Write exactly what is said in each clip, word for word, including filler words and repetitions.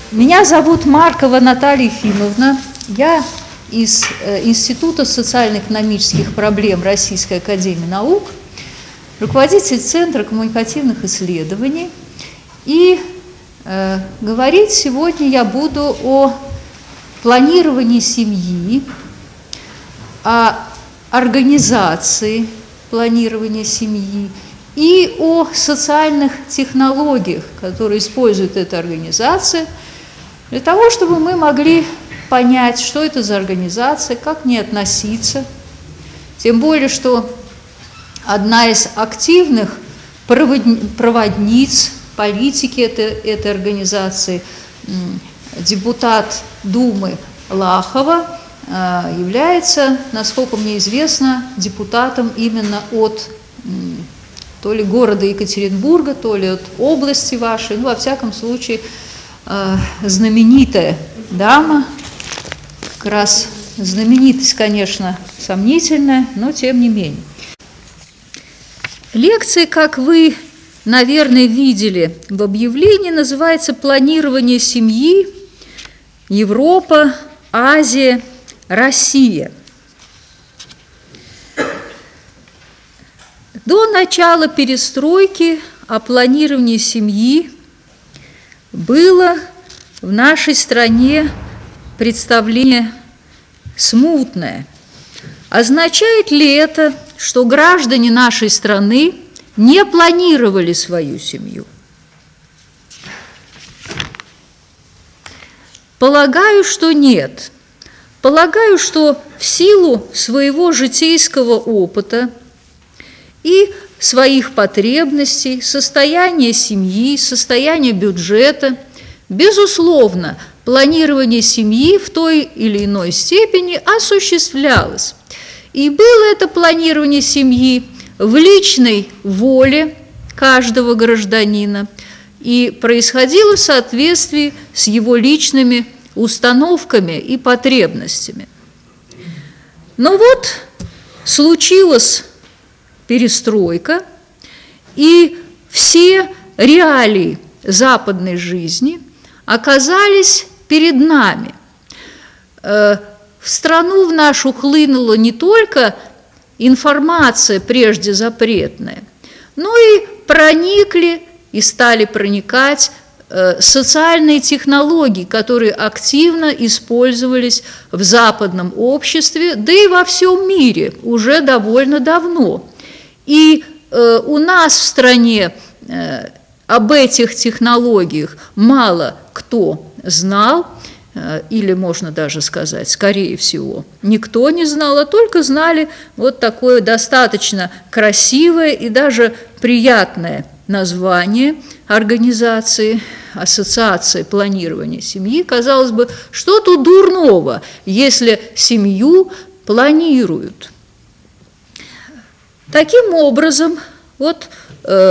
Меня зовут Маркова Наталья Ефимовна. Я из Института социально-экономических проблем Российской академии наук, руководитель Центра коммуникативных исследований. И э, говорить сегодня я буду о планировании семьи, о организации планирования семьи и о социальных технологиях, которые использует эта организация, для того, чтобы мы могли понять, что это за организация, как к ней относиться. Тем более, что одна из активных проводниц политики этой, этой организации, депутат Думы Лахова, является, насколько мне известно, депутатом именно от то ли города Екатеринбурга, то ли от области вашей, ну, во всяком случае, знаменитая дама, как раз знаменитость, конечно, сомнительная, но тем не менее. Лекция, как вы, наверное, видели в объявлении, называется «Планирование семьи. Европа, Азия, Россия». До начала перестройки о планировании семьи было в нашей стране представление смутное. Означает ли это, что граждане нашей страны не планировали свою семью? Полагаю, что нет. Полагаю, что в силу своего житейского опыта и своих потребностей, состояния семьи, состояния бюджета, безусловно, планирование семьи в той или иной степени осуществлялось. И было это планирование семьи в личной воле каждого гражданина и происходило в соответствии с его личными установками и потребностями. Но вот случилась перестройка, и все реалии западной жизни оказались перед нами. В страну в нашу хлынула не только информация, прежде запретная, но и проникли и стали проникать социальные технологии, которые активно использовались в западном обществе, да и во всем мире уже довольно давно. И э, у нас в стране э, об этих технологиях мало кто знал, э, или можно даже сказать, скорее всего, никто не знал, а только знали вот такое достаточно красивое и даже приятное название организации, ассоциации планирования семьи. Казалось бы, что тут дурного, если семью планируют? Таким образом, вот э,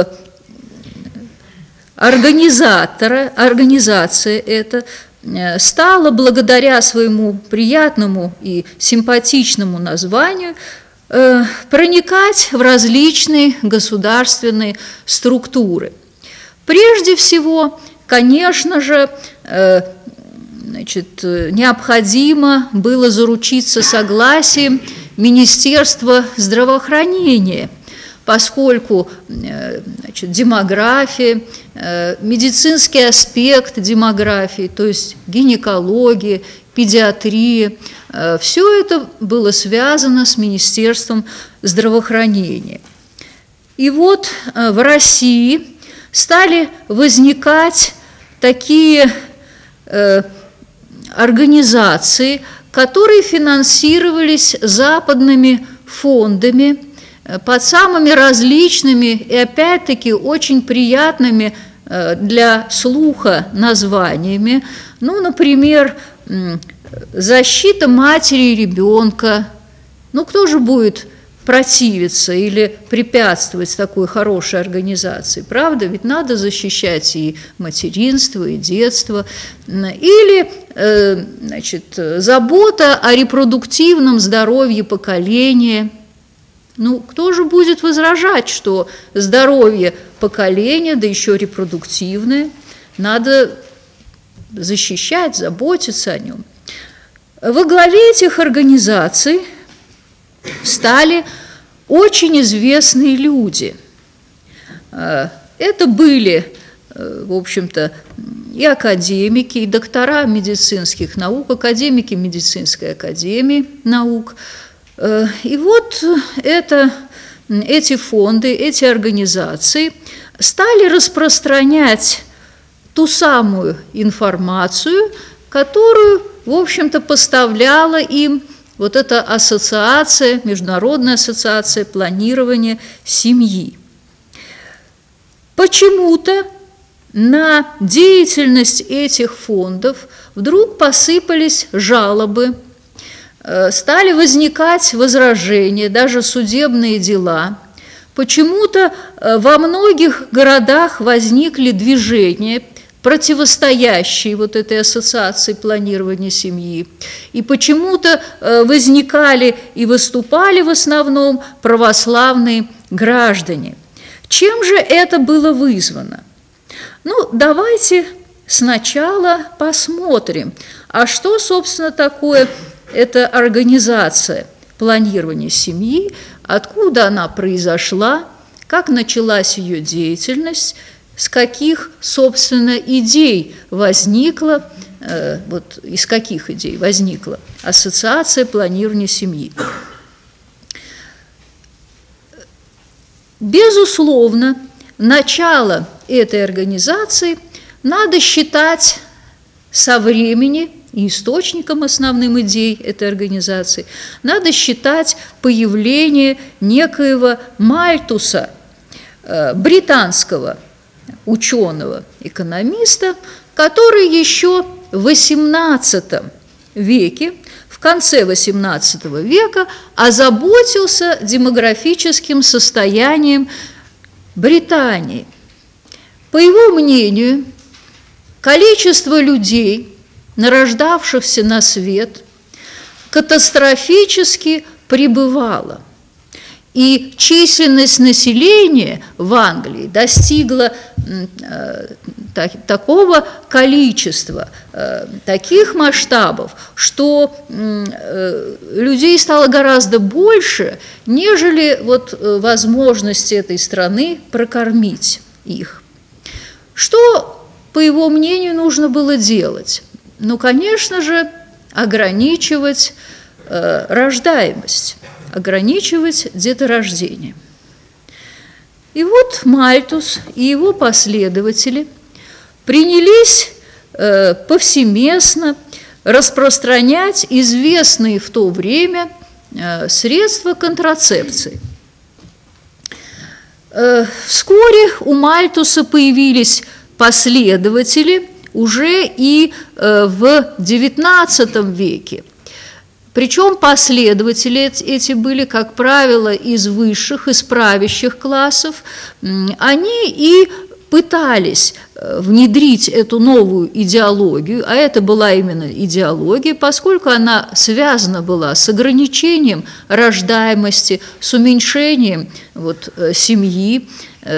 организатора, организация эта э, стала благодаря своему приятному и симпатичному названию э, проникать в различные государственные структуры. Прежде всего, конечно же, э, значит, необходимо было заручиться согласием Министерства здравоохранения, поскольку значит, демография, медицинский аспект демографии, то есть гинекология, педиатрия, все это было связано с Министерством здравоохранения. И вот в России стали возникать такие организации, которые финансировались западными фондами под самыми различными и, опять-таки, очень приятными для слуха названиями. Ну, например, защита матери и ребенка. Ну, кто же будет противиться или препятствовать такой хорошей организации, правда? Ведь надо защищать и материнство, и детство. Или, э, значит, забота о репродуктивном здоровье поколения. Ну, кто же будет возражать, что здоровье поколения, да еще репродуктивное, надо защищать, заботиться о нем. Во главе этих организаций стали очень известные люди. Это были, в общем-то, и академики, и доктора медицинских наук, академики медицинской академии наук. И вот это, эти фонды, эти организации стали распространять ту самую информацию, которую, в общем-то, поставляла им вот эта ассоциация, Международная ассоциация планирования семьи. Почему-то на деятельность этих фондов вдруг посыпались жалобы, стали возникать возражения, даже судебные дела. Почему-то во многих городах возникли движения, противостоящие вот этой ассоциации планирования семьи. И почему-то возникали и выступали в основном православные граждане. Чем же это было вызвано? Ну, давайте сначала посмотрим, а что, собственно, такое эта организация планирования семьи, откуда она произошла, как началась ее деятельность, с каких, собственно, идей возникла, э, вот из каких идей возникла ассоциация планирования семьи. Безусловно, начало этой организации надо считать со времени и источником основным идей этой организации, надо считать появление некоего Мальтуса, э, британского ученого, экономиста, который еще в восемнадцатом веке, в конце восемнадцатого века, озаботился демографическим состоянием Британии. По его мнению, количество людей, нарождавшихся на свет, катастрофически прибывало. И численность населения в Англии достигла э, так, такого количества, э, таких масштабов, что э, людей стало гораздо больше, нежели вот, э, возможности этой страны прокормить их. Что, по его мнению, нужно было делать? Ну, конечно же, ограничивать э, рождаемость, ограничивать деторождение. И вот Мальтус и его последователи принялись э, повсеместно распространять известные в то время э, средства контрацепции. Э, вскоре у Мальтуса появились последователи уже и э, в девятнадцатом веке. Причем последователи эти были, как правило, из высших, из правящих классов. Они и пытались внедрить эту новую идеологию, а это была именно идеология, поскольку она связана была с ограничением рождаемости, с уменьшением вот, семьи.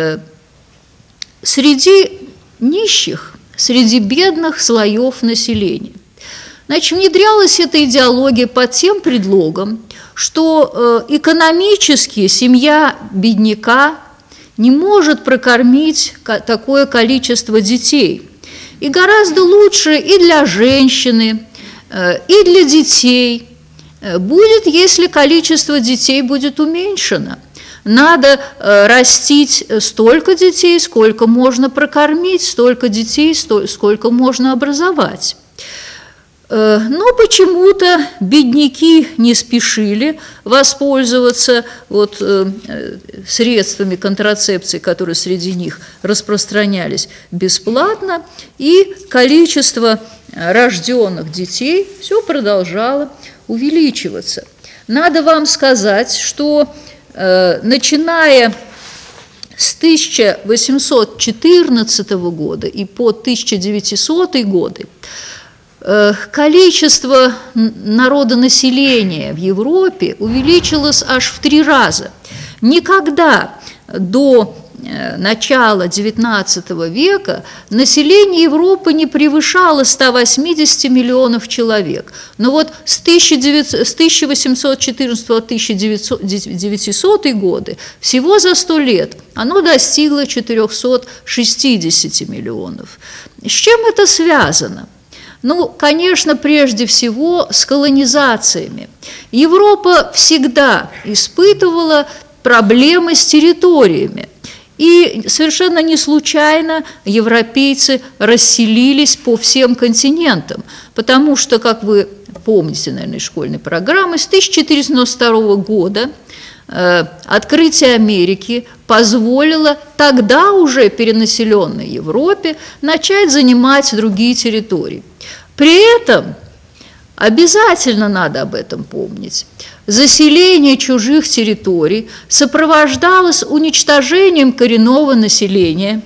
Среди нищих, среди бедных слоев населения. Значит, внедрялась эта идеология под тем предлогом, что э, экономически семья бедняка не может прокормить такое количество детей. И гораздо лучше и для женщины, э, и для детей э, будет, если количество детей будет уменьшено. Надо э, растить столько детей, сколько можно прокормить, столько детей, сто, сколько можно образовать. Но почему-то бедняки не спешили воспользоваться вот, э, средствами контрацепции, которые среди них распространялись бесплатно, и количество рожденных детей все продолжало увеличиваться. Надо вам сказать, что э, начиная с тысяча восемьсот четырнадцатого года и по тысяча девятисотые годы количество народонаселения в Европе увеличилось аж в три раза. Никогда до начала девятнадцатого века население Европы не превышало ста восьмидесяти миллионов человек. Но вот с тысяча восемьсот четырнадцатого по тысяча девятисотые годы, всего за сто лет, оно достигло четырёхсот шестидесяти миллионов. С чем это связано? Ну, конечно, прежде всего с колонизациями. Европа всегда испытывала проблемы с территориями. И совершенно не случайно европейцы расселились по всем континентам, потому что, как вы помните, наверное, из школьной программы, с тысяча четыреста девяносто второго года э, открытие Америки позволило тогда уже перенаселенной Европе начать занимать другие территории. При этом обязательно надо об этом помнить. Заселение чужих территорий сопровождалось уничтожением коренного населения,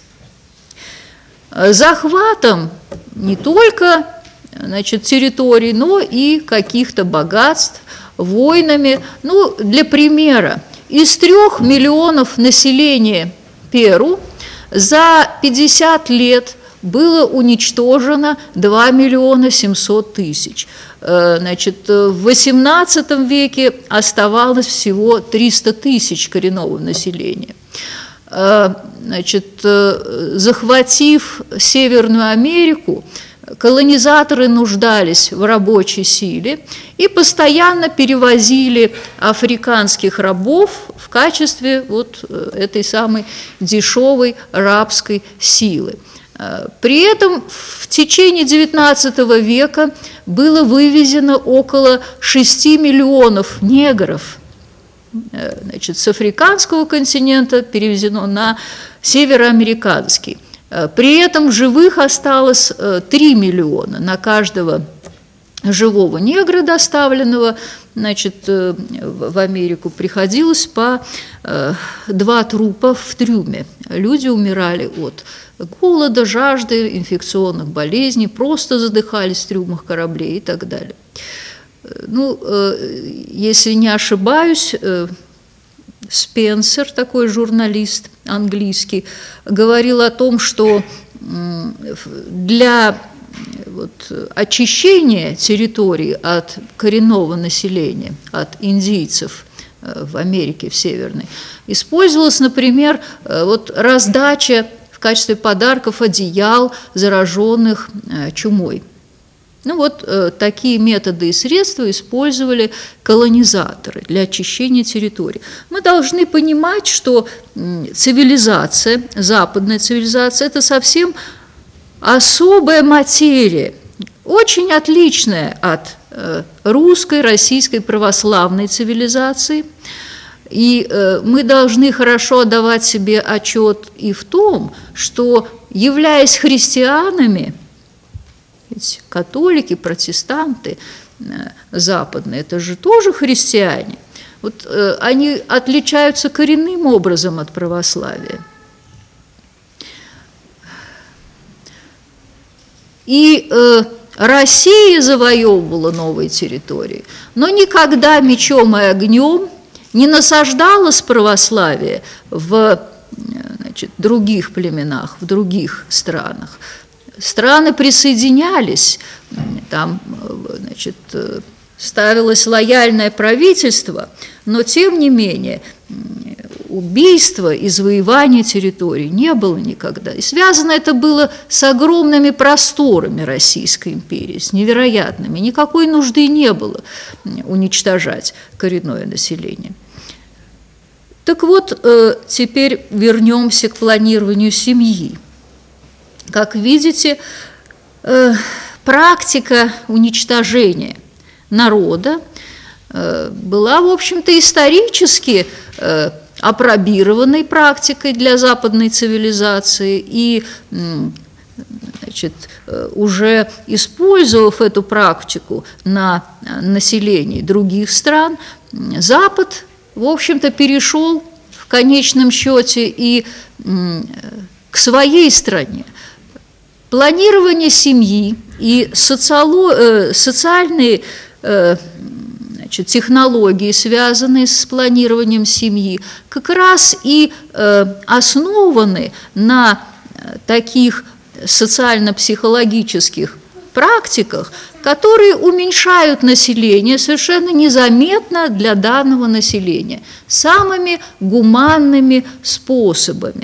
захватом не только, значит, территорий, но и каких-то богатств, войнами. Ну, для примера, из трех миллионов населения Перу за пятьдесят лет было уничтожено два миллиона семьсот тысяч. Значит, в восемнадцатом веке оставалось всего триста тысяч коренного населения. Значит, захватив Северную Америку, колонизаторы нуждались в рабочей силе и постоянно перевозили африканских рабов в качестве вот этой самой дешевой рабской силы. При этом в течение девятнадцатого века было вывезено около шести миллионов негров, значит, с африканского континента перевезено на североамериканский. При этом живых осталось три миллиона. На каждого живого негра, доставленного, значит, в Америку, приходилось по два трупа в трюме. Люди умирали от голода, жажды, инфекционных болезней, просто задыхались в трюмах кораблей и так далее. Ну, если не ошибаюсь, Спенсер, такой журналист английский, говорил о том, что для вот очищения территории от коренного населения, от индейцев в Америке, в Северной, использовалась, например, вот раздача в качестве подарков одеял, зараженных чумой. Ну вот э, такие методы и средства использовали колонизаторы для очищения территорий. Мы должны понимать, что цивилизация, западная цивилизация – это совсем особая материя, очень отличная от э, русской, российской православной цивилизации. И э, мы должны хорошо отдавать себе отчет и в том, что, являясь христианами, ведь католики, протестанты западные, это же тоже христиане. Вот э, они отличаются коренным образом от православия. И э, Россия завоевывала новые территории, но никогда мечом и огнем не насаждалось православие в, значит, других племенах, в других странах. Страны присоединялись, там, значит, ставилось лояльное правительство, но, тем не менее, убийства и завоевания территорий не было никогда. И связано это было с огромными просторами Российской империи, с невероятными. Никакой нужды не было уничтожать коренное население. Так вот, теперь вернемся к планированию семьи. Как видите, практика уничтожения народа была, в общем-то, исторически апробированной практикой для западной цивилизации, и, значит, уже использовав эту практику на населении других стран, Запад, в общем-то, перешел в конечном счете и к своей стране. Планирование семьи и социало, социальные, значит, технологии, связанные с планированием семьи, как раз и э, основаны на таких социально-психологических практиках, которые уменьшают население совершенно незаметно для данного населения самыми гуманными способами.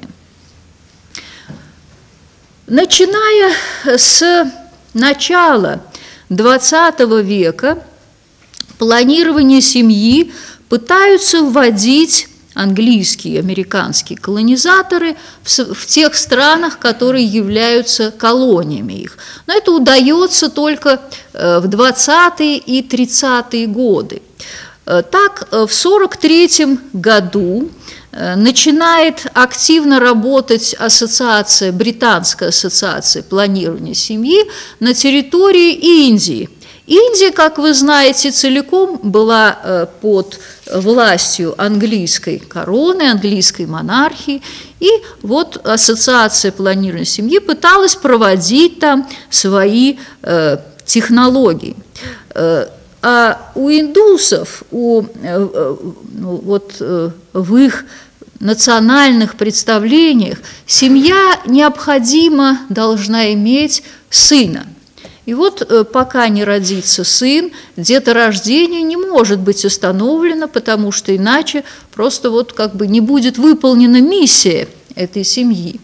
Начиная с начала двадцатого века планирование семьи пытаются вводить английские и американские колонизаторы в, в тех странах, которые являются колониями их. Но это удается только в двадцатые и тридцатые годы. Так, в сорок третьем году начинает активно работать ассоциация, британская ассоциация планирования семьи на территории Индии. Индия, как вы знаете, целиком была под властью английской короны, английской монархии, и вот ассоциация планирования семьи пыталась проводить там свои э, технологии. А у индусов, у, э, ну, вот, э, в их национальных представлениях семья необходимо должна иметь сына. И вот пока не родится сын, деторождение не может быть остановлено, потому что иначе просто вот как бы не будет выполнена миссия этой семьи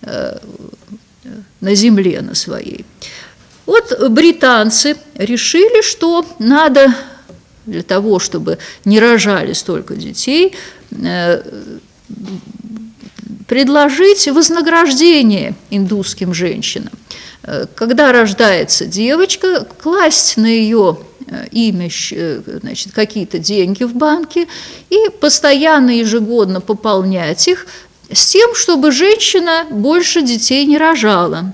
на земле на своей. Вот британцы решили, что надо для того, чтобы не рожали столько детей, предложить вознаграждение индусским женщинам. Когда рождается девочка, класть на ее имя, значит, какие-то деньги в банке и постоянно, ежегодно пополнять их с тем, чтобы женщина больше детей не рожала.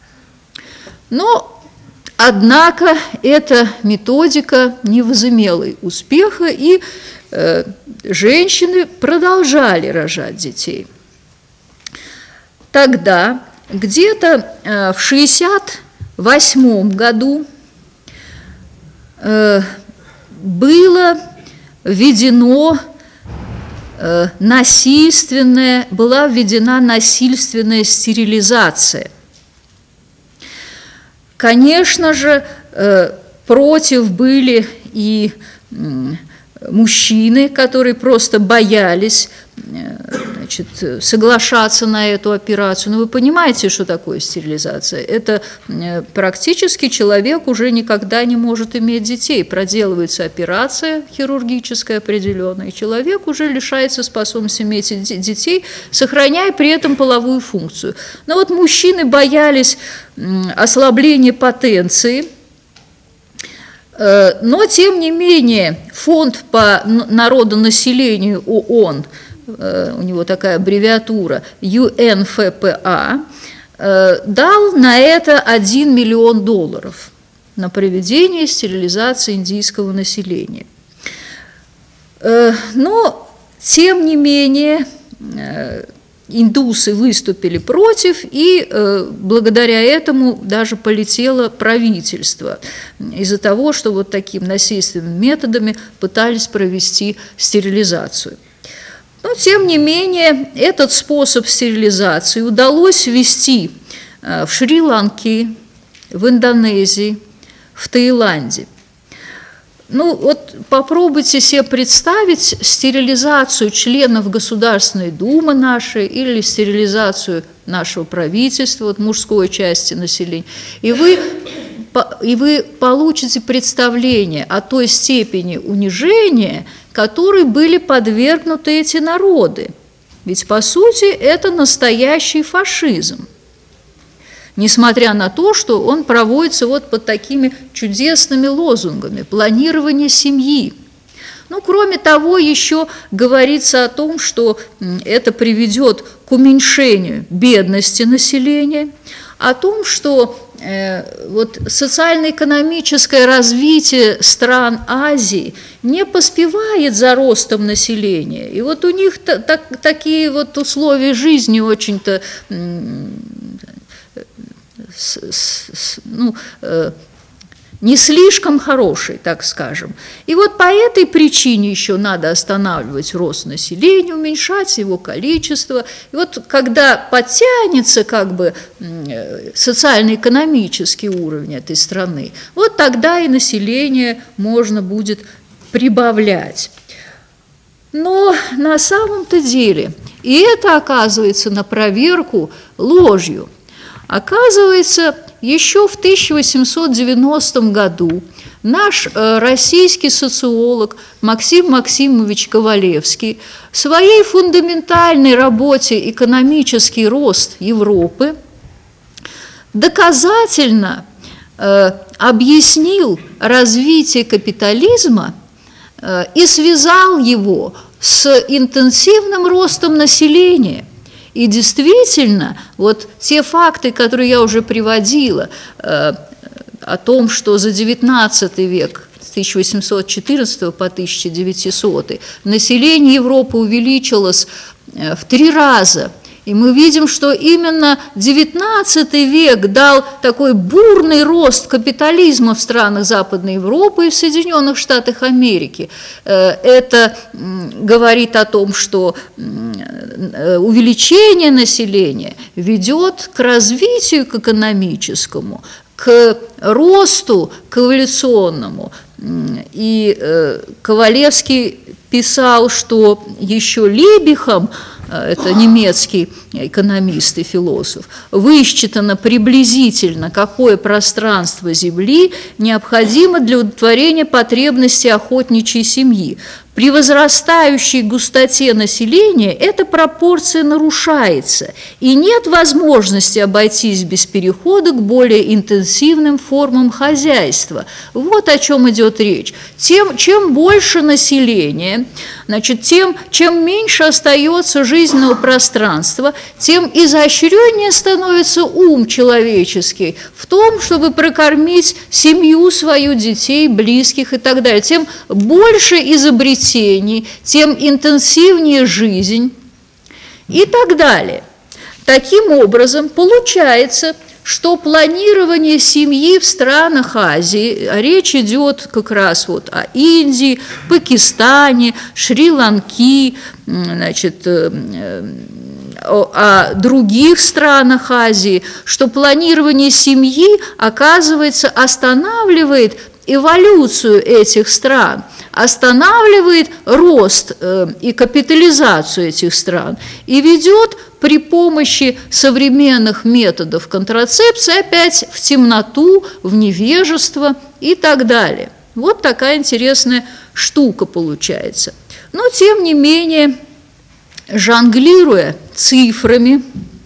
Но, однако, эта методика не возымела успеха, и э, женщины продолжали рожать детей. Тогда где-то в шестьдесят восьмом году было введено насильственное, была введена насильственная стерилизация. Конечно же, против были и мужчины, которые просто боялись, значит, соглашаться на эту операцию. Но вы понимаете, что такое стерилизация? Это практически человек уже никогда не может иметь детей. Проделывается операция хирургическая определенная, и человек уже лишается способности иметь детей, сохраняя при этом половую функцию. Но вот мужчины боялись ослабления потенции. Но, тем не менее, фонд по народонаселению ООН, у него такая аббревиатура ю эн эф пэ а, дал на это один миллион долларов на проведение стерилизации индийского населения. Но, тем не менее, индусы выступили против, и э, благодаря этому даже полетело правительство из-за того, что вот такими насильственными методами пытались провести стерилизацию. Но, тем не менее, этот способ стерилизации удалось ввести э, в Шри-Ланке, в Индонезии, в Таиланде. Ну, вот попробуйте себе представить стерилизацию членов Государственной Думы нашей или стерилизацию нашего правительства, вот мужской части населения, и вы, и вы получите представление о той степени унижения, которой были подвергнуты эти народы. Ведь, по сути, это настоящий фашизм. Несмотря на то, что он проводится вот под такими чудесными лозунгами планирования семьи. Ну, кроме того, еще говорится о том, что это приведет к уменьшению бедности населения, о том, что э, вот социально-экономическое развитие стран Азии не поспевает за ростом населения. И вот у них та, так, такие вот условия жизни очень-то... С, с, ну, э, не слишком хороший, так скажем. И вот по этой причине еще надо останавливать рост населения, уменьшать его количество. И вот когда подтянется как бы социально-экономический уровень этой страны, вот тогда и население можно будет прибавлять. Но на самом-то деле, и это оказывается на проверку ложью, оказывается, еще в тысяча восемьсот девяностом году наш э, российский социолог Максим Максимович Ковалевский в своей фундаментальной работе «Экономический рост Европы» доказательно э, объяснил развитие капитализма э, и связал его с интенсивным ростом населения. И действительно, вот те факты, которые я уже приводила, э, о том, что за девятнадцатый век, с тысяча восемьсот четырнадцатого по тысяча девятисотый, население Европы увеличилось э, в три раза. И мы видим, что именно девятнадцатый век дал такой бурный рост капитализма в странах Западной Европы и в Соединенных Штатах Америки. Это говорит о том, что увеличение населения ведет к развитию к экономическому, к росту к эволюционному. И Ковалевский писал, что еще Либихом, это немецкий экономист и философ, высчитано приблизительно, какое пространство Земли необходимо для удовлетворения потребностей охотничьей семьи. При возрастающей густоте населения эта пропорция нарушается, и нет возможности обойтись без перехода к более интенсивным формам хозяйства. Вот о чем идет речь. Тем, чем больше населения, значит, тем, чем меньше остается жизненного пространства, тем изощреннее становится ум человеческий в том, чтобы прокормить семью свою, детей, близких и так далее. Тем больше изобретений, тем интенсивнее жизнь и так далее. Таким образом, получается, что планирование семьи в странах Азии, речь идет как раз вот о Индии, Пакистане, Шри-Ланке, значит, о других странах Азии, что планирование семьи, оказывается, останавливает эволюцию этих стран, останавливает рост э, и капитализацию этих стран и ведет при помощи современных методов контрацепции опять в темноту, в невежество и так далее. Вот такая интересная штука получается. Но, тем не менее, жонглируя цифрами,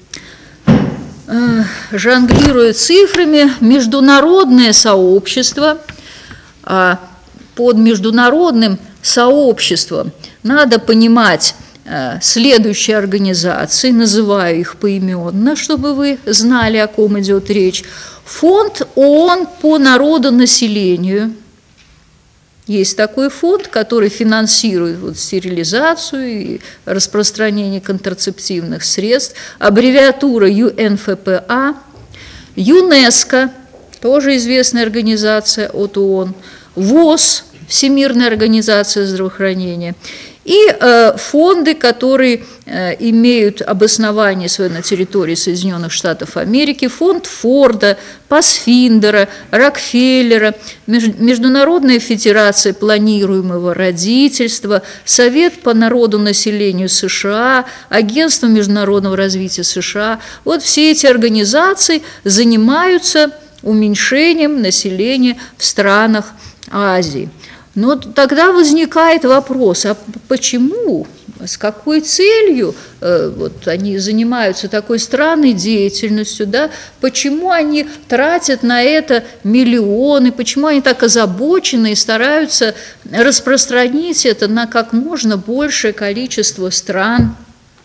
э, жонглируя цифрами, международное сообщество, а под международным сообществом надо понимать э, следующие организации, называю их поименно, чтобы вы знали, о ком идет речь. Фонд ООН по народонаселению. Есть такой фонд, который финансирует вот стерилизацию и распространение контрацептивных средств. Аббревиатура ю эн эф пэ а. ЮНЕСКО, тоже известная организация от ООН. ВОЗ, Всемирная организация здравоохранения, и э, фонды, которые э, имеют обоснование свое на территории Соединенных Штатов Америки, фонд Форда, Пасфиндера, Рокфеллера, Международная федерация планируемого родительства, Совет по народонаселению США, Агентство международного развития США. Вот все эти организации занимаются уменьшением населения в странах Азии. Но тогда возникает вопрос, а почему, с какой целью э, вот, они занимаются такой странной деятельностью, да? Почему они тратят на это миллионы, почему они так озабочены и стараются распространить это на как можно большее количество стран?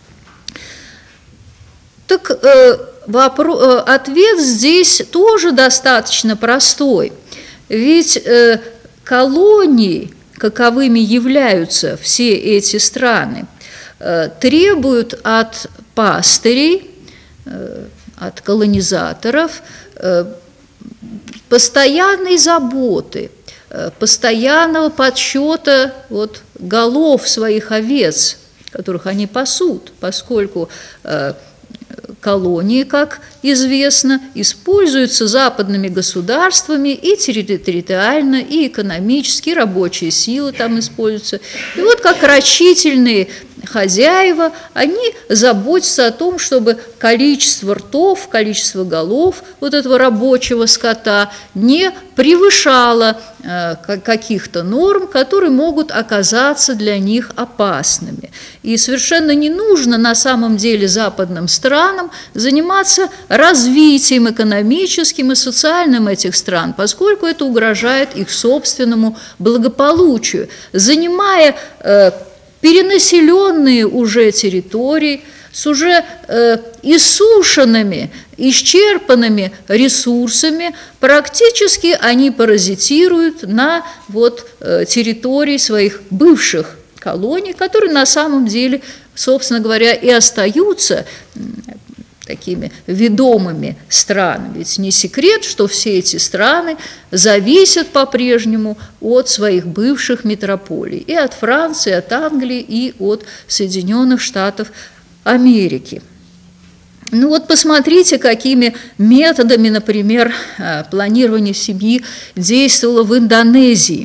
Так э, вопрос, э, ответ здесь тоже достаточно простой. Ведь э, колонии, каковыми являются все эти страны, э, требуют от пастырей, э, от колонизаторов э, постоянной заботы, постоянного подсчета вот, голов своих овец, которых они пасут, поскольку э, колонии, как известно, используются западными государствами и территориально, и экономически, и рабочие силы там используются. И вот как рачительные хозяева, они заботятся о том, чтобы количество ртов, количество голов вот этого рабочего скота не превышало э, каких-то норм, которые могут оказаться для них опасными. И совершенно не нужно на самом деле западным странам заниматься развитием экономическим и социальным этих стран, поскольку это угрожает их собственному благополучию. Занимая э, перенаселенные уже территории, с уже э, иссушенными, исчерпанными ресурсами, практически они паразитируют на вот, э, территории своих бывших колоний, которые на самом деле, собственно говоря, и остаются такими ведомыми странами. Ведь не секрет, что все эти страны зависят по-прежнему от своих бывших метрополий, и от Франции, от Англии, и от Соединенных Штатов Америки. Ну вот посмотрите, какими методами, например, планирование семьи действовало в Индонезии.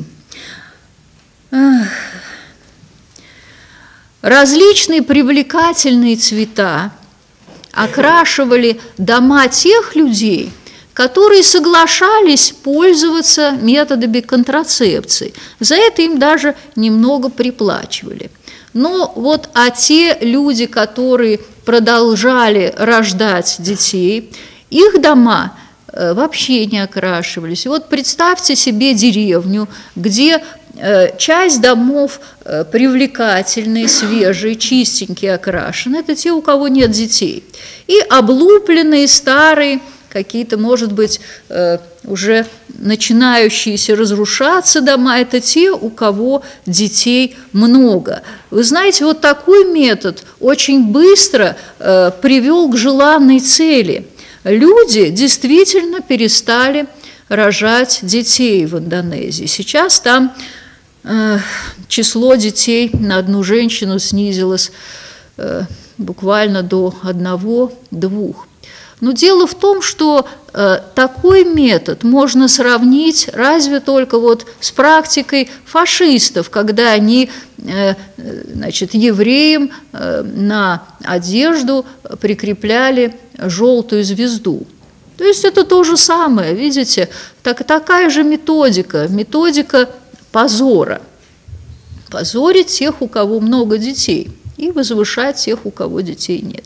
Различные привлекательные цвета окрашивали дома тех людей, которые соглашались пользоваться методами контрацепции. За это им даже немного приплачивали. Но вот а те люди, которые продолжали рождать детей, их дома вообще не окрашивались. И вот представьте себе деревню, где часть домов привлекательные, свежие, чистенькие, окрашены. Это те, у кого нет детей. И облупленные, старые, какие-то, может быть, уже начинающиеся разрушаться дома, это те, у кого детей много. Вы знаете, вот такой метод очень быстро привел к желанной цели. Люди действительно перестали рожать детей в Индонезии. Сейчас там число детей на одну женщину снизилось э, буквально до одного-двух. Но дело в том, что э, такой метод можно сравнить разве только вот с практикой фашистов, когда они э, значит, евреям э, на одежду прикрепляли желтую звезду. То есть это то же самое, видите, так, такая же методика, методика позора. Позорить тех, у кого много детей, и возвышать тех, у кого детей нет.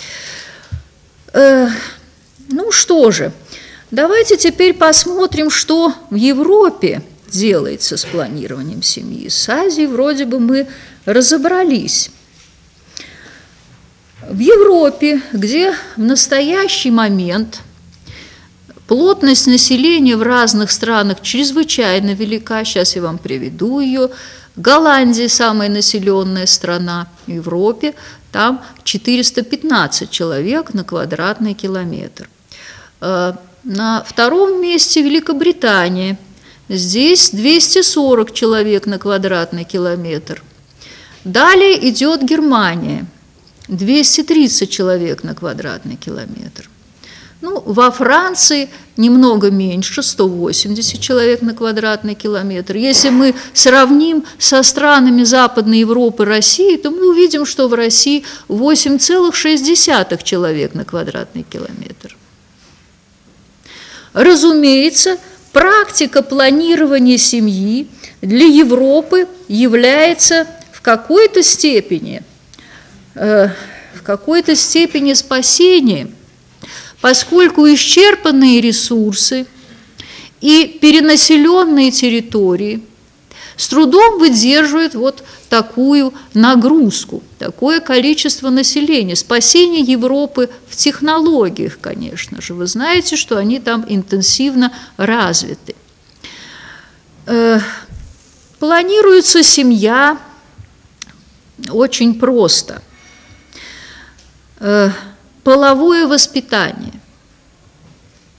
Э, ну что же, давайте теперь посмотрим, что в Европе делается с планированием семьи. С Азией вроде бы мы разобрались. В Европе, где в настоящий момент плотность населения в разных странах чрезвычайно велика, сейчас я вам приведу ее. Голландия – самая населенная страна в Европе, там четыреста пятнадцать человек на квадратный километр. На втором месте Великобритания, здесь двести сорок человек на квадратный километр. Далее идет Германия, двести тридцать человек на квадратный километр. Ну, во Франции немного меньше, сто восемьдесят человек на квадратный километр. Если мы сравним со странами Западной Европы, России, то мы увидим, что в России восемь целых шесть десятых человек на квадратный километр. Разумеется, практика планирования семьи для Европы является в какой-то степени, э, в какой-то степени спасением, поскольку исчерпанные ресурсы и перенаселенные территории с трудом выдерживают вот такую нагрузку, такое количество населения. Спасение Европы в технологиях, конечно же. Вы знаете, что они там интенсивно развиты. Э, планируется семья очень просто. Э, половое воспитание,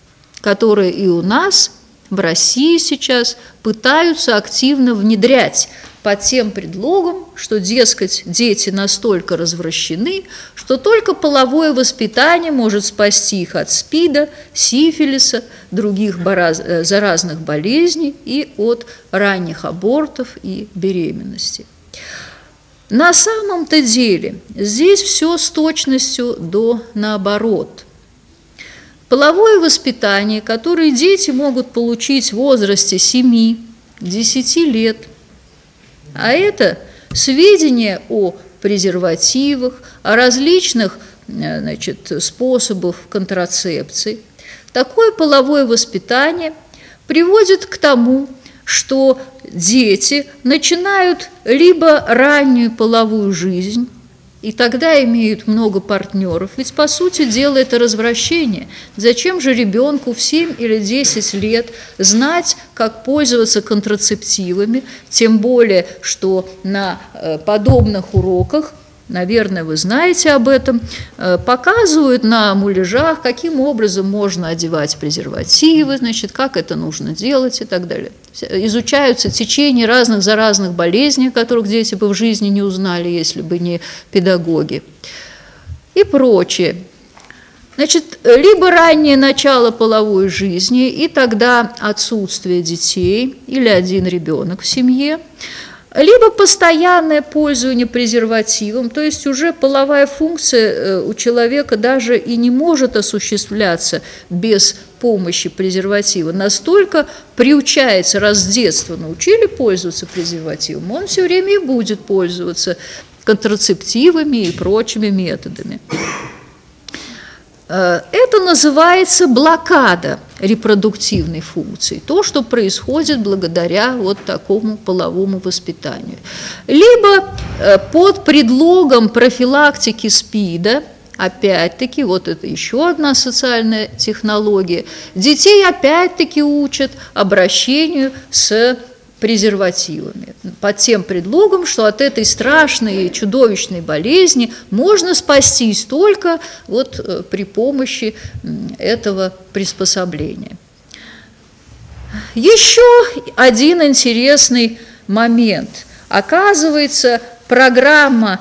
которое и у нас, в России сейчас, пытаются активно внедрять под тем предлогом, что, дескать, дети настолько развращены, что только половое воспитание может спасти их от СПИДа, сифилиса, других заразных болезней и от ранних абортов и беременности. На самом-то деле здесь все с точностью до наоборот. Половое воспитание, которое дети могут получить в возрасте семи-десяти лет, а это сведения о презервативах, о различных, значит, способах контрацепции. Такое половое воспитание приводит к тому, что дети начинают либо раннюю половую жизнь, и тогда имеют много партнеров, ведь, по сути дела, это развращение. Зачем же ребенку в семь или десять лет знать, как пользоваться контрацептивами, тем более, что на подобных уроках, наверное, вы знаете об этом, показывают на муляжах, каким образом можно одевать презервативы, значит, как это нужно делать и так далее. Изучаются течения разных заразных болезней, которых дети бы в жизни не узнали, если бы не педагоги, и прочее. Значит, либо раннее начало половой жизни, и тогда отсутствие детей или один ребенок в семье, либо постоянное пользование презервативом, то есть уже половая функция у человека даже и не может осуществляться без помощи презерватива. Настолько приучается, раз с детства научили пользоваться презервативом, он все время и будет пользоваться контрацептивами и прочими методами. Это называется блокада репродуктивной функции, то, что происходит благодаря вот такому половому воспитанию. Либо под предлогом профилактики СПИДа, опять-таки, вот это еще одна социальная технология, детей опять-таки учат обращению с презервативами, под тем предлогом, что от этой страшной и чудовищной болезни можно спастись только вот при помощи этого приспособления. Еще один интересный момент. Оказывается, программа,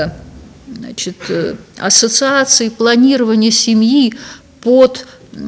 значит, Ассоциации планирования семьи под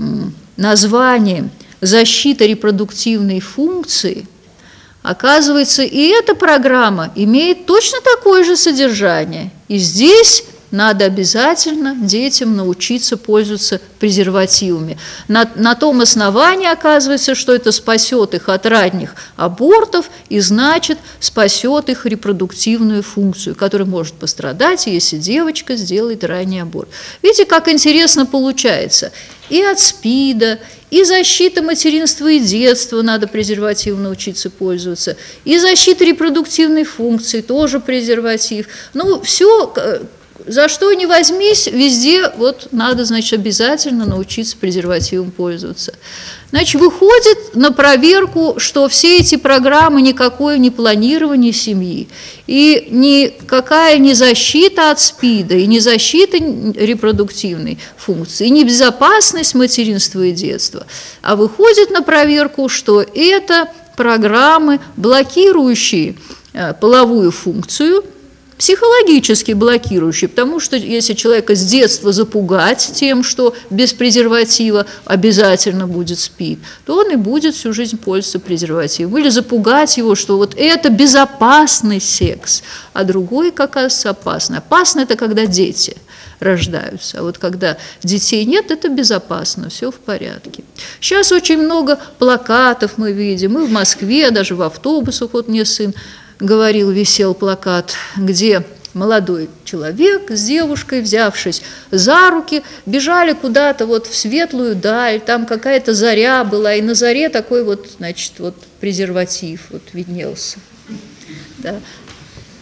названием «Защита репродуктивной функции», оказывается, и эта программа имеет точно такое же содержание. И здесь надо обязательно детям научиться пользоваться презервативами. На, на том основании оказывается, что это спасет их от ранних абортов и, значит, спасет их репродуктивную функцию, которая может пострадать, если девочка сделает ранний аборт. Видите, как интересно получается. И от СПИДа, и защита материнства и детства надо презервативом научиться пользоваться, и защита репродуктивной функции тоже презерватив. Ну, все, за что ни возьмись, везде вот надо, значит, обязательно научиться презервативом пользоваться. Значит, выходит на проверку, что все эти программы никакое не планирование семьи, и никакая не защита от СПИДа, и не защита репродуктивной функции, и не безопасность материнства и детства, а выходит на проверку, что это программы, блокирующие половую функцию, психологически блокирующий, потому что если человека с детства запугать тем, что без презерватива обязательно будет СПИД, то он и будет всю жизнь пользоваться презервативом. Или запугать его, что вот это безопасный секс, а другой, как оказывается, опасный. Опасно – это когда дети рождаются, а вот когда детей нет, это безопасно, все в порядке. Сейчас очень много плакатов мы видим, и в Москве, даже в автобусах, вот мне сын говорил, висел плакат, где молодой человек с девушкой, взявшись за руки, бежали куда-то вот в светлую даль, там какая-то заря была, и на заре такой вот, значит, вот презерватив вот виднелся. Да.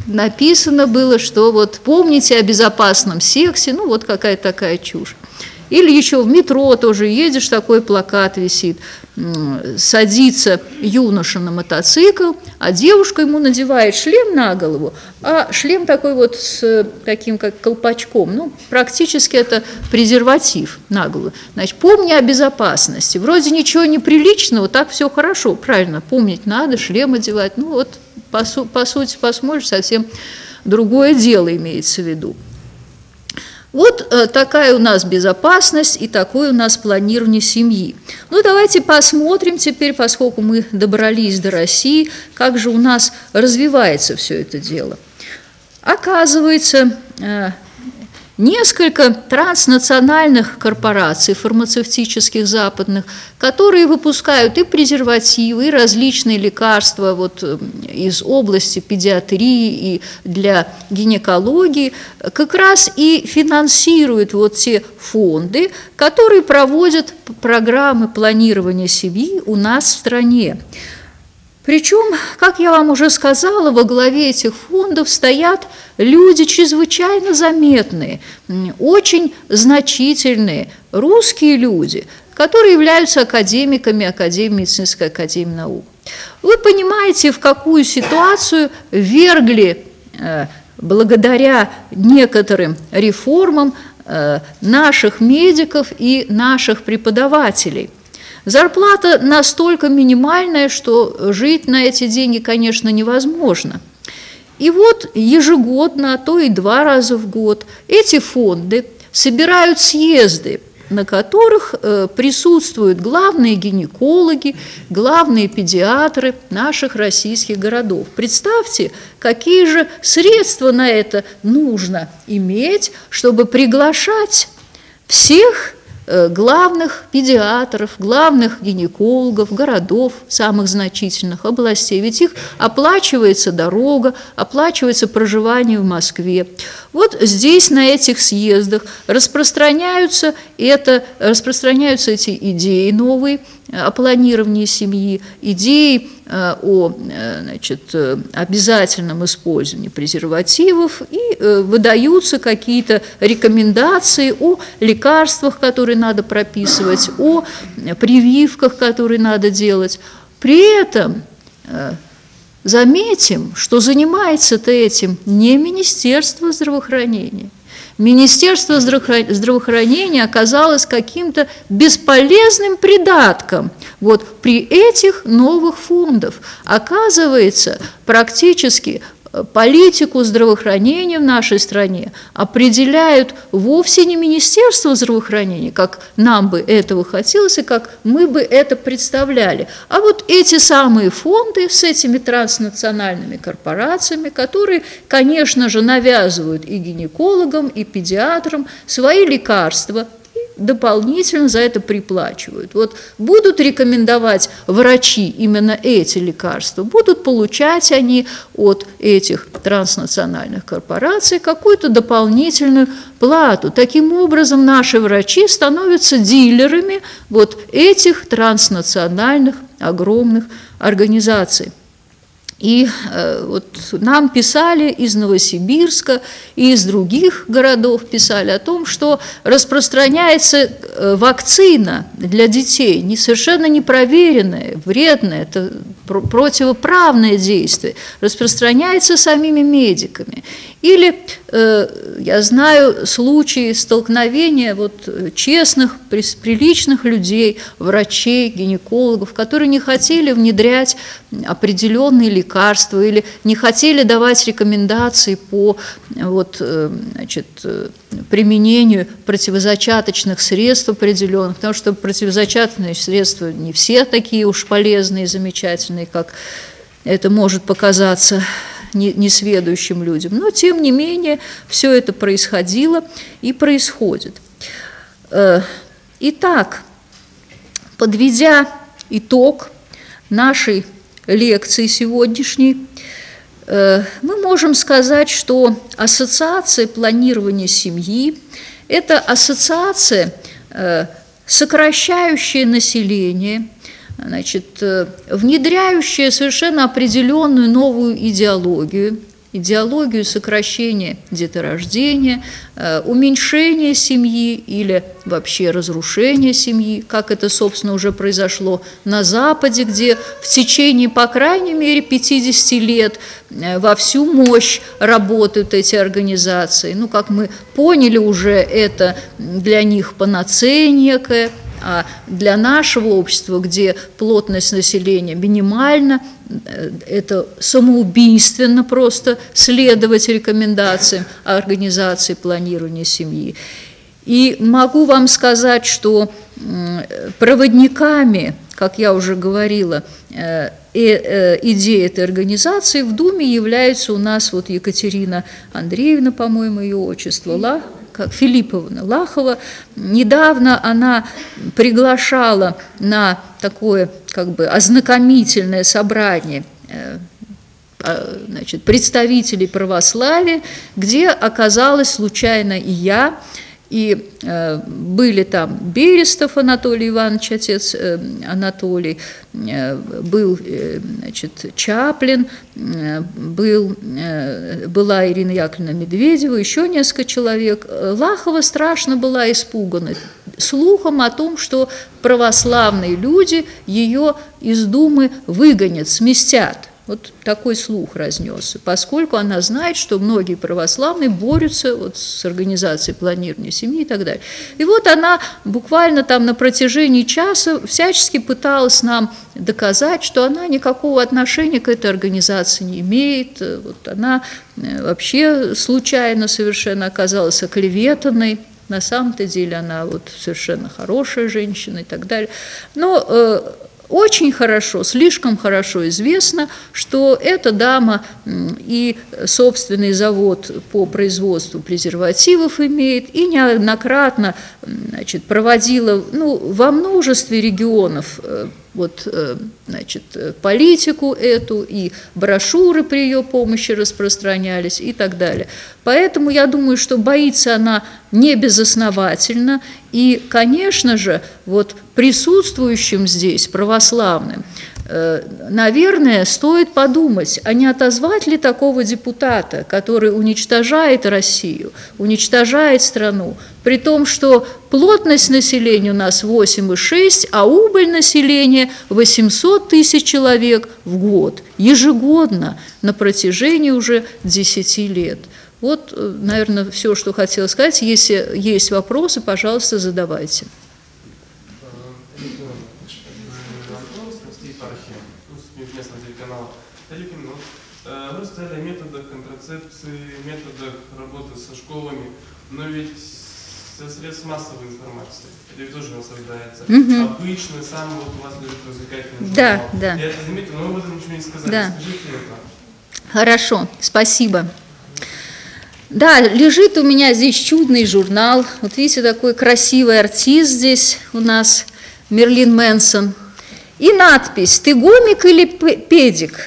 написано было, что вот помните о безопасном сексе, ну вот какая-то такая чушь. Или еще в метро тоже едешь, такой плакат висит, садится юноша на мотоцикл, а девушка ему надевает шлем на голову, а шлем такой вот с таким как колпачком, ну, практически это презерватив на голову. Значит, помни о безопасности. Вроде ничего неприличного, так все хорошо, правильно, помнить надо, шлем одевать. Ну вот, по, су по сути, посмотришь, совсем другое дело имеется в виду. Вот э, такая у нас безопасность и такое у нас планирование семьи. Ну, давайте посмотрим теперь, поскольку мы добрались до России, как же у нас развивается все это дело. Оказывается, э, несколько транснациональных корпораций фармацевтических западных, которые выпускают и презервативы, и различные лекарства вот из области педиатрии и для гинекологии, как раз и финансируют вот те фонды, которые проводят программы планирования семьи у нас в стране. Причем, как я вам уже сказала, во главе этих фондов стоят люди чрезвычайно заметные, очень значительные русские люди, которые являются академиками Академии медицинской академии наук. Вы понимаете, в какую ситуацию ввергли, благодаря некоторым реформам, наших медиков и наших преподавателей. Зарплата настолько минимальная, что жить на эти деньги, конечно, невозможно. И вот ежегодно, а то и два раза в год эти фонды собирают съезды, на которых э, присутствуют главные гинекологи, главные педиатры наших российских городов. Представьте, какие же средства на это нужно иметь, чтобы приглашать всех главных педиатров, главных гинекологов, городов, самых значительных областей. Ведь их оплачивается дорога, оплачивается проживание в Москве. Вот здесь, на этих съездах, распространяются, это, распространяются эти идеи новые о планировании семьи, идеи о, значит, обязательном использовании презервативов, и выдаются какие-то рекомендации о лекарствах, которые надо прописывать, о прививках, которые надо делать. При этом заметим, что занимается-то этим не Министерство здравоохранения. Министерство здравоохранения оказалось каким-то бесполезным придатком вот при этих новых фондах. Оказывается, практически политику здравоохранения в нашей стране определяют вовсе не Министерство здравоохранения, как нам бы этого хотелось и как мы бы это представляли, а вот эти самые фонды с этими транснациональными корпорациями, которые, конечно же, навязывают и гинекологам, и педиатрам свои лекарства, дополнительно за это приплачивают. Вот будут рекомендовать врачи именно эти лекарства, будут получать они от этих транснациональных корпораций какую-то дополнительную плату. Таким образом, наши врачи становятся дилерами вот этих транснациональных огромных организаций. И э, вот нам писали из Новосибирска и из других городов писали о том, что распространяется э, вакцина для детей, не, совершенно непроверенная, вредная, это противоправное действие, распространяется самими медиками. Или э, я знаю случаи столкновения вот, честных, приличных людей, врачей, гинекологов, которые не хотели внедрять определенные лекарства или не хотели давать рекомендации по вот, значит, применению противозачаточных средств определенных, потому что противозачаточные средства не все такие уж полезные и замечательные, как это может показаться несведущим людям. Но, тем не менее, все это происходило и происходит. Итак, подведя итог нашей лекции сегодняшней, мы можем сказать, что ассоциация планирования семьи – это ассоциация, сокращающая население, значит, внедряющая совершенно определенную новую идеологию, идеологию сокращения деторождения, уменьшения семьи или вообще разрушения семьи, как это, собственно, уже произошло на Западе, где в течение, по крайней мере, пятидесяти лет во всю мощь работают эти организации. Ну, как мы поняли уже, это для них панацея некая, а для нашего общества, где плотность населения минимальна, это самоубийственно просто следовать рекомендациям организации планирования семьи. И могу вам сказать, что проводниками, как я уже говорила, идеи этой организации в Думе являются у нас вот Екатерина Андреевна, по-моему, ее отчество, Ла, как Филипповна Лахова. Недавно она приглашала на такое как бы ознакомительное собрание значит, представителей православия, где оказалась случайно и я, и э, были там Берестов Анатолий Иванович, отец э, Анатолий, э, был э, значит, Чаплин, э, был, э, была Ирина Яковлевна Медведева, еще несколько человек. Лахова страшно была испугана слухом о том, что православные люди ее из Думы выгонят, сместят. Вот такой слух разнесся, поскольку она знает, что многие православные борются вот с организацией планирования семьи и так далее. И вот она буквально там на протяжении часа всячески пыталась нам доказать, что она никакого отношения к этой организации не имеет. Вот она вообще случайно совершенно оказалась оклеветанной. На самом-то деле она вот совершенно хорошая женщина и так далее. Но э, очень хорошо, слишком хорошо известно, что эта дама и собственный завод по производству презервативов имеет, и неоднократно, значит, проводила, ну, во множестве регионов вот, значит, политику эту, и брошюры при ее помощи распространялись и так далее. Поэтому я думаю, что боится она не безосновательно, и, конечно же, вот присутствующим здесь православным, наверное, стоит подумать, а не отозвать ли такого депутата, который уничтожает Россию, уничтожает страну, при том, что плотность населения у нас восемь и шесть, а убыль населения восемьсот тысяч человек в год, ежегодно, на протяжении уже десяти лет. Вот, наверное, все, что хотела сказать. Если есть вопросы, пожалуйста, задавайте. Вы рассказали о методах контрацепции, методах работы со школами, но ведь со средств массовой информации, это ведь тоже осуждается. Угу. Обычно, сам вот у вас лежит развлекательный журнал. Да, да. Я это заметил, но вы об этом ничего не сказали. Да. Скажите это. Хорошо, спасибо. Да, лежит у меня здесь чудный журнал. Вот видите, такой красивый артист здесь у нас, Мерлин Мэнсон. И надпись «Ты гомик или педик?»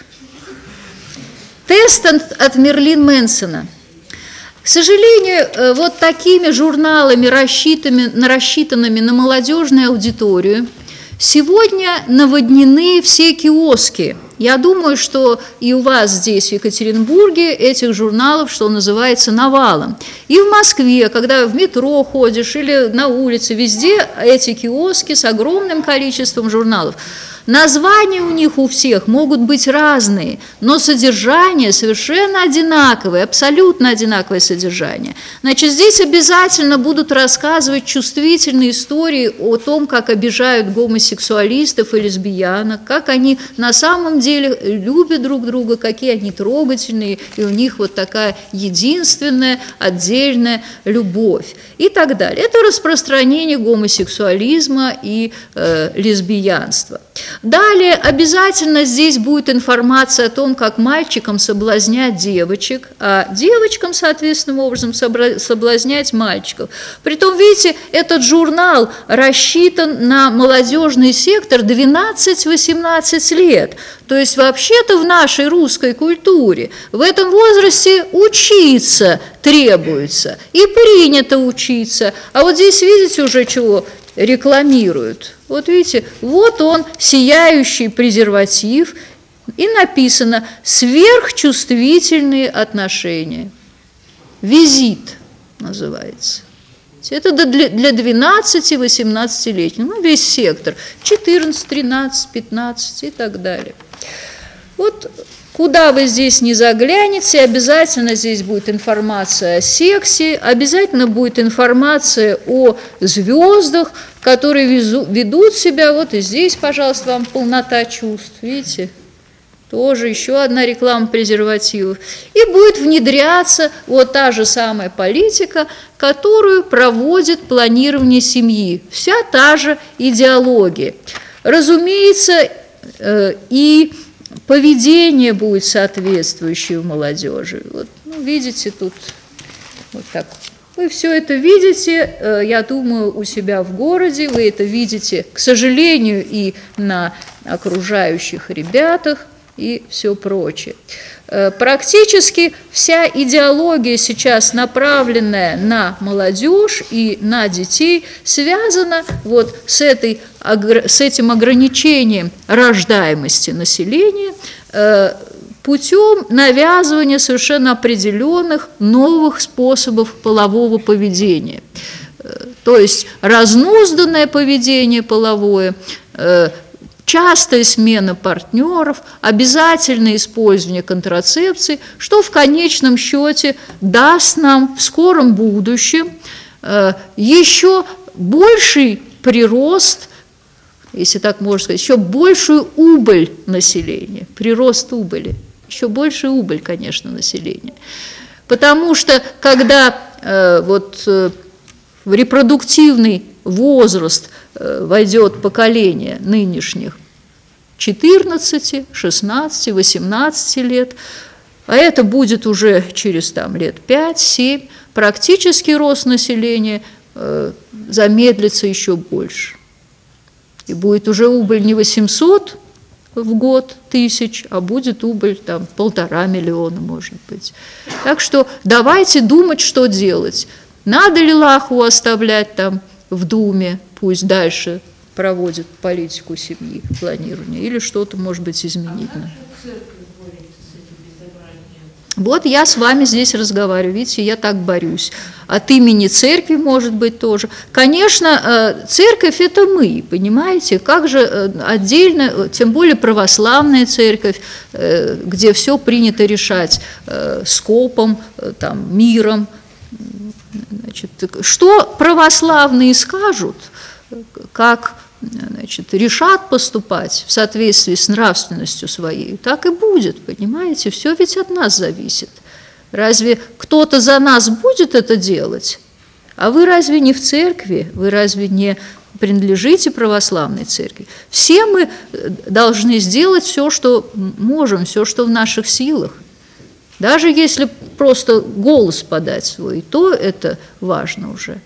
Тест от Мерлин Мэнсона. К сожалению, вот такими журналами, рассчитанными, рассчитанными на молодежную аудиторию, сегодня наводнены все киоски. Я думаю, что и у вас здесь, в Екатеринбурге, этих журналов, что называется, навалом. И в Москве, когда в метро ходишь или на улице, везде эти киоски с огромным количеством журналов. Названия у них у всех могут быть разные, но содержание совершенно одинаковое, абсолютно одинаковое содержание. Значит, здесь обязательно будут рассказывать чувствительные истории о том, как обижают гомосексуалистов и лесбиянок, как они на самом деле любят друг друга, какие они трогательные, и у них вот такая единственная, отдельная любовь и так далее. Это распространение гомосексуализма и э, лесбиянства. Далее обязательно здесь будет информация о том, как мальчикам соблазнять девочек, а девочкам, соответственным образом, соблазнять мальчиков. Притом, видите, этот журнал рассчитан на молодежный сектор двенадцать-восемнадцать лет. То есть вообще-то в нашей русской культуре в этом возрасте учиться требуется и принято учиться. А вот здесь видите уже чего рекламируют. Вот видите, вот он, сияющий презерватив, И написано «сверхчувствительные отношения». Визит называется. Это для двенадцати-восемнадцатилетних, ну, весь сектор, четырнадцать, тринадцать, пятнадцать и так далее. Вот куда вы здесь не заглянете, обязательно здесь будет информация о сексе, обязательно будет информация о звездах, которые ведут себя, вот и здесь, пожалуйста, вам полнота чувств, видите? Тоже еще одна реклама презервативов. И будет внедряться вот та же самая политика, которую проводит планирование семьи. Вся та же идеология. Разумеется, и поведение будет соответствующее у молодежи. Вот, ну, видите, тут вот так. Вы все это видите, я думаю, у себя в городе. Вы это видите, к сожалению, и на окружающих ребятах, и все прочее. Практически вся идеология сейчас, направленная на молодежь и на детей, связана вот с, этой, с этим ограничением рождаемости населения путем навязывания совершенно определенных новых способов полового поведения. То есть разнузданное поведение половое, частая смена партнеров, обязательное использование контрацепции, что в конечном счете даст нам в скором будущем еще больший прирост, если так можно сказать, еще большую убыль населения, прирост убыли, еще большая убыль, конечно, населения. Потому что когда э, вот, э, в репродуктивный возраст войдет поколение нынешних четырнадцати, шестнадцати, восемнадцати лет, а это будет уже через там, лет пять-семь, практически рост населения э, замедлится еще больше. И будет уже убыль не восемьсот в год тысяч, а будет убыль там, полтора миллиона, может быть. Так что давайте думать, что делать. Надо ли Лахову оставлять там в Думе, пусть дальше проводит политику семьи, планирования, или что-то, может быть, изменить. А вот я с вами здесь разговариваю, видите, я так борюсь. От имени церкви, может быть, тоже. Конечно, церковь – это мы, понимаете, как же отдельно, тем более православная церковь, где все принято решать скопом, там, миром. Значит, что православные скажут, как, значит, решат поступать в соответствии с нравственностью своей, так и будет, понимаете, все ведь от нас зависит. Разве кто-то за нас будет это делать? А вы разве не в церкви? Вы разве не принадлежите православной церкви? Все мы должны сделать все, что можем, все, что в наших силах. Даже если просто голос подать свой, то это важно уже.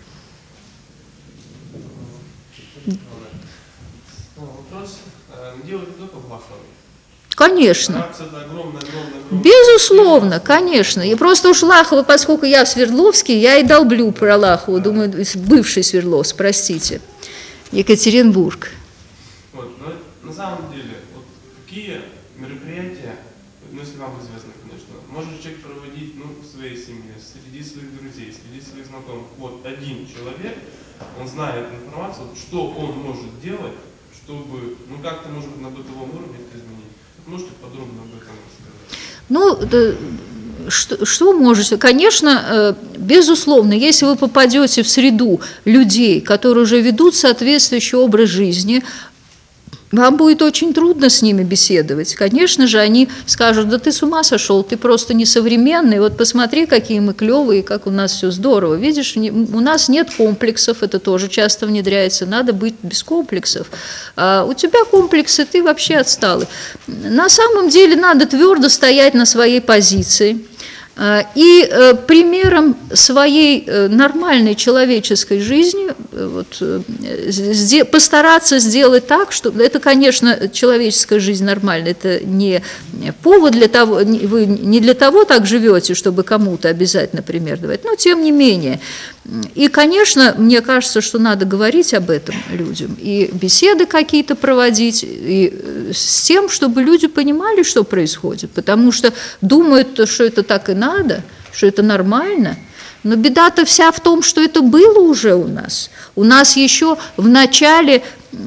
Вопрос, делать только в Лахове? Конечно. Огромное, огромное, огромное. Безусловно, конечно. И просто уж Лахова, поскольку я в Свердловске, я и долблю про Лахову, думаю, бывший Свердловск, простите, Екатеринбург. Вот, но на самом деле, вот какие мероприятия, ну, если вам известно, конечно, может человек проводить, ну, в своей семье, среди своих друзей, среди своих знакомых. Вот один человек, он знает информацию, что он может делать, чтобы, ну, как-то, может быть, на бытовом уровне это изменить. Можете подробно об этом рассказать? Ну, да, что, что можете? Конечно, безусловно, если вы попадете в среду людей, которые уже ведут соответствующий образ жизни, вам будет очень трудно с ними беседовать. Конечно же, они скажут: да ты с ума сошел, ты просто несовременный, вот посмотри, какие мы клевые, как у нас все здорово. Видишь, у нас нет комплексов, это тоже часто внедряется, надо быть без комплексов. А у тебя комплексы, ты вообще отсталый. На самом деле надо твердо стоять на своей позиции. И э, примером своей э, нормальной человеческой жизни э, вот, э, постараться сделать так, что это, конечно, человеческая жизнь нормальная, это не повод для того, вы не для того так живете, чтобы кому-то обязательно пример давать, но тем не менее. И, конечно, мне кажется, что надо говорить об этом людям, и беседы какие-то проводить, и с тем, чтобы люди понимали, что происходит, потому что думают, что это так и надо, что это нормально. Но беда-то вся в том, что это было уже у нас. У нас еще в начале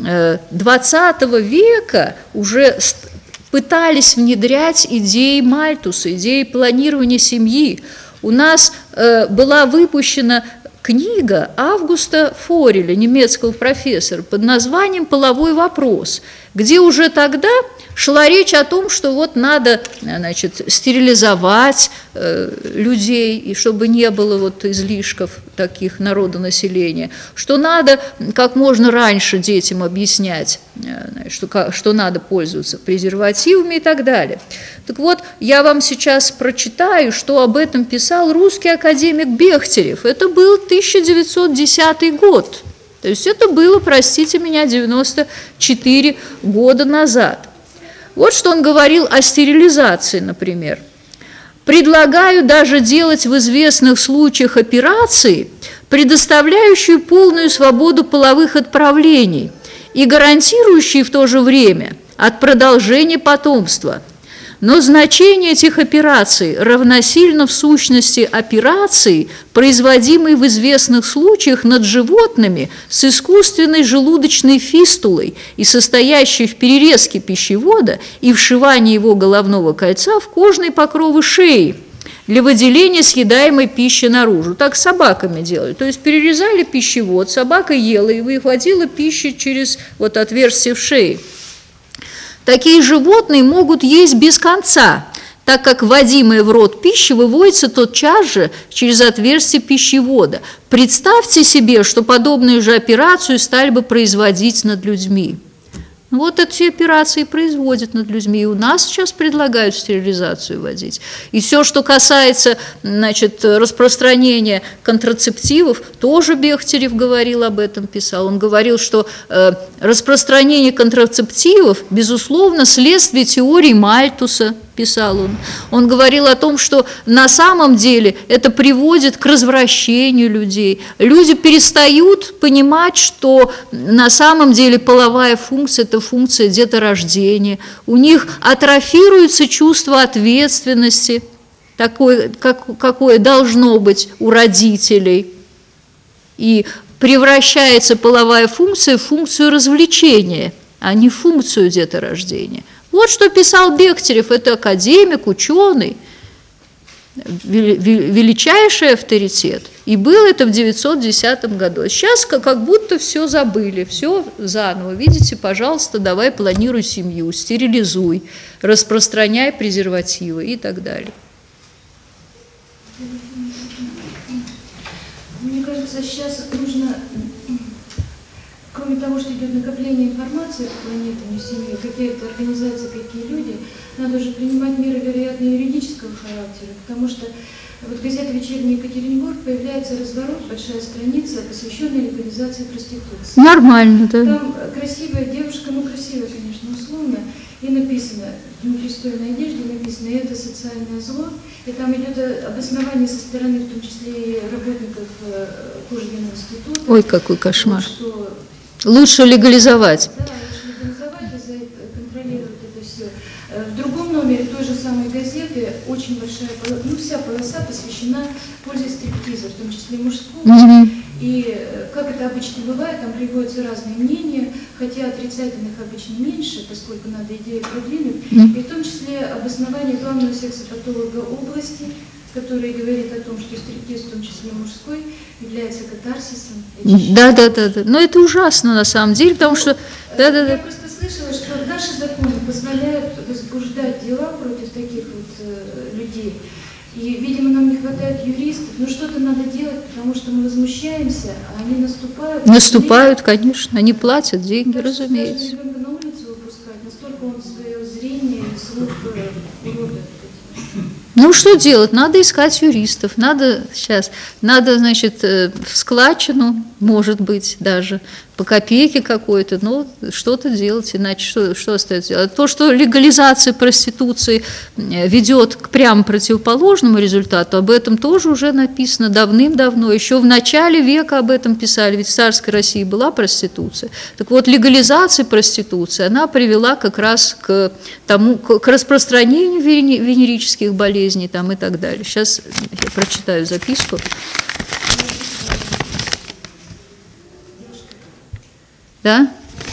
двадцатого века уже пытались внедрять идеи Мальтуса, идеи планирования семьи. У нас была выпущена книга Августа Фореля, немецкого профессора, под названием «Половой вопрос», где уже тогда шла речь о том, что вот надо, значит, стерилизовать э, людей, и чтобы не было вот излишков таких народонаселения, что надо как можно раньше детям объяснять, э, что, что надо пользоваться презервативами и так далее. Так вот, я вам сейчас прочитаю, что об этом писал русский академик Бехтерев. Это был тысяча девятьсот десятый год. То есть это было, простите меня, девяносто четыре года назад. Вот что он говорил о стерилизации, например. «Предлагаю даже делать в известных случаях операции, предоставляющие полную свободу половых отправлений и гарантирующие в то же время от продолжения потомства. Но значение этих операций равносильно в сущности операции, производимой в известных случаях над животными с искусственной желудочной фистулой и состоящей в перерезке пищевода и вшивании его головного кольца в кожные покровы шеи для выделения съедаемой пищи наружу». Так с собаками делали. То есть перерезали пищевод, собака ела и выходила пища через вот отверстие в шее. Такие животные могут есть без конца, так как вводимая в рот пища выводится тотчас же через отверстие пищевода. Представьте себе, что подобную же операцию стали бы производить над людьми. Вот эти операции производят над людьми. И у нас сейчас предлагают стерилизацию вводить. И все, что касается, значит, распространения контрацептивов, тоже Бехтерев говорил об этом, писал. Он говорил, что э, распространение контрацептивов, безусловно, следствие теории Мальтуса, писал он. Он говорил о том, что на самом деле это приводит к развращению людей. Люди перестают понимать, что на самом деле половая функция – это функция деторождения. У них атрофируется чувство ответственности, такое, как, какое должно быть у родителей. И превращается половая функция в функцию развлечения, а не в функцию деторождения. Вот что писал Бехтерев, это академик, ученый, величайший авторитет. И было это в девятьсот десятом году. Сейчас как будто все забыли, все заново. Видите, пожалуйста, давай планируй семью, стерилизуй, распространяй презервативы и так далее. Мне кажется, сейчас нужно, кроме того, что идет накопление информации по планетам, семье, какие-то организации, какие люди, надо уже принимать меры, вероятно, юридического характера, потому что вот в газете «Вечерний Екатеринбург» появляется разворот, большая страница, посвященная легализации проституции. Нормально, да. Там красивая девушка, ну красивая, конечно, условно, и написано, в непристойной одежде написано, это социальное зло, и там идет обоснование со стороны, в том числе и работников Кожаного института. Ой, какой кошмар. Что лучше легализовать. Да, лучше легализовать и контролировать это все. В другом номере той же самой газеты очень большая, ну вся полоса посвящена пользе стриптиза, в том числе мужскому. Mm-hmm. И как это обычно бывает, там приводятся разные мнения, хотя отрицательных обычно меньше, поскольку надо идею продвинуть. Mm-hmm. И в том числе обоснование главного сексопатолога области, который говорит о том, что стриптиз, в том числе мужской, является катарсисом. Да, да, да, да. Но это ужасно на самом деле, потому что... Да, да, да. Я просто слышала, что наши законы позволяют возбуждать дела против таких вот э, людей. И, видимо, нам не хватает юристов. Но что-то надо делать, потому что мы возмущаемся, а они наступают. Наступают, и... конечно. Они платят деньги, так, разумеется. Даже ребенка на улицу выпускать, настолько он свое зрение и слух уродует. Ну, что делать? Надо искать юристов, надо сейчас, надо, значит, в складчину, может быть, даже по копейке какой-то, но что-то делать, иначе что, что остается делать? То, что легализация проституции ведет к прямо противоположному результату, об этом тоже уже написано давным-давно, еще в начале века об этом писали, ведь в царской России была проституция. Так вот, легализация проституции, она привела как раз к тому, к распространению венерических болезней там и так далее. Сейчас я прочитаю записку. Да?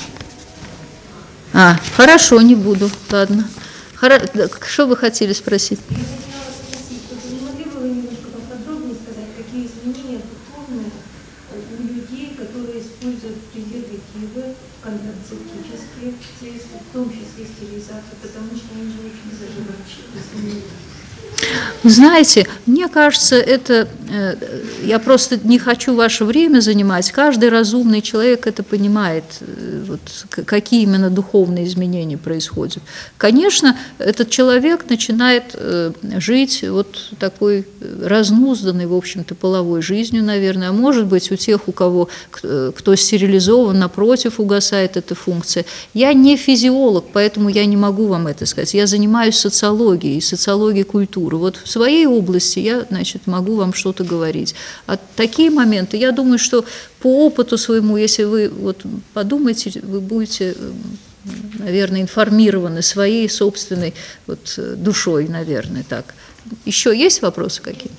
А, хорошо, не буду, ладно. Хоро... Что вы хотели спросить? Я хотела спросить, вот не могли бы вы немножко поподробнее сказать, какие изменения духовные у людей, которые используют презервативы, контрацептические средства, в том числе стерилизацию, потому что они же очень заживают. Вы знаете, мне кажется, это, я просто не хочу ваше время занимать, каждый разумный человек это понимает, вот, какие именно духовные изменения происходят. Конечно, этот человек начинает жить вот такой разнузданной, в общем-то, половой жизнью, наверное, а может быть, у тех, у кого, кто стерилизован, напротив, угасает эта функция. Я не физиолог, поэтому я не могу вам это сказать. Я занимаюсь социологией, социологией культуры. Вот в своей области я, значит, могу вам что-то говорить. А такие моменты, я думаю, что по опыту своему, если вы вот подумаете, вы будете, наверное, информированы своей собственной вот душой, наверное, так. Еще есть вопросы какие?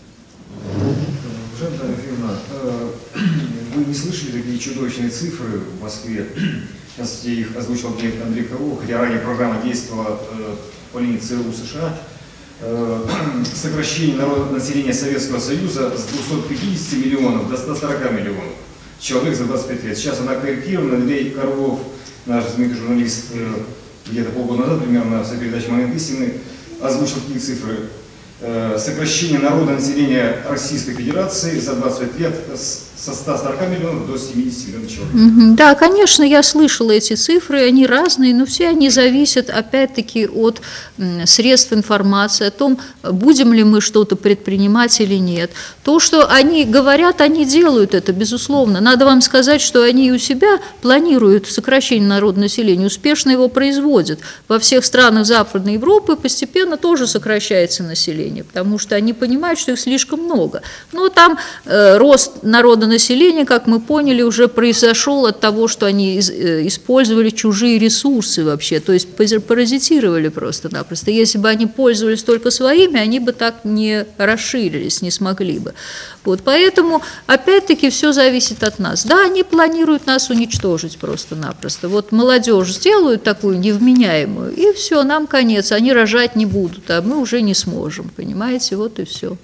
Жанна Ефимовна, вы не слышали такие чудовищные цифры в Москве? Сейчас я их озвучил Андрей Карлов, хотя ранее программа действовала по линии ЦРУ США. Сокращение народа, населения Советского Союза с двухсот пятидесяти миллионов до ста сорока миллионов человек за двадцать пять лет. Сейчас она корректирована. Андрей Карлов, наш знаменитый журналист, где-то полгода назад примерно в своей передаче «Момент истины» озвучил такие цифры. Сокращение народа населения Российской Федерации за двадцать пять лет со ста сорока миллионов до семидесяти миллионов человек. Да, конечно, я слышала эти цифры, они разные, но все они зависят, опять-таки, от средств информации, о том, будем ли мы что-то предпринимать или нет. То, что они говорят, они делают это, безусловно. Надо вам сказать, что они у себя планируют сокращение народного населения, успешно его производят. Во всех странах Западной Европы постепенно тоже сокращается население, потому что они понимают, что их слишком много. Но там э, рост народа населения, как мы поняли, уже произошел от того, что они из, э, использовали чужие ресурсы вообще, то есть паразитировали просто-напросто. Если бы они пользовались только своими, они бы так не расширились, не смогли бы. Вот, поэтому, опять-таки, все зависит от нас. Да, они планируют нас уничтожить просто-напросто. Вот молодежь сделают такую невменяемую, и все, нам конец. Они рожать не будут, а мы уже не сможем. Понимаете, вот и все.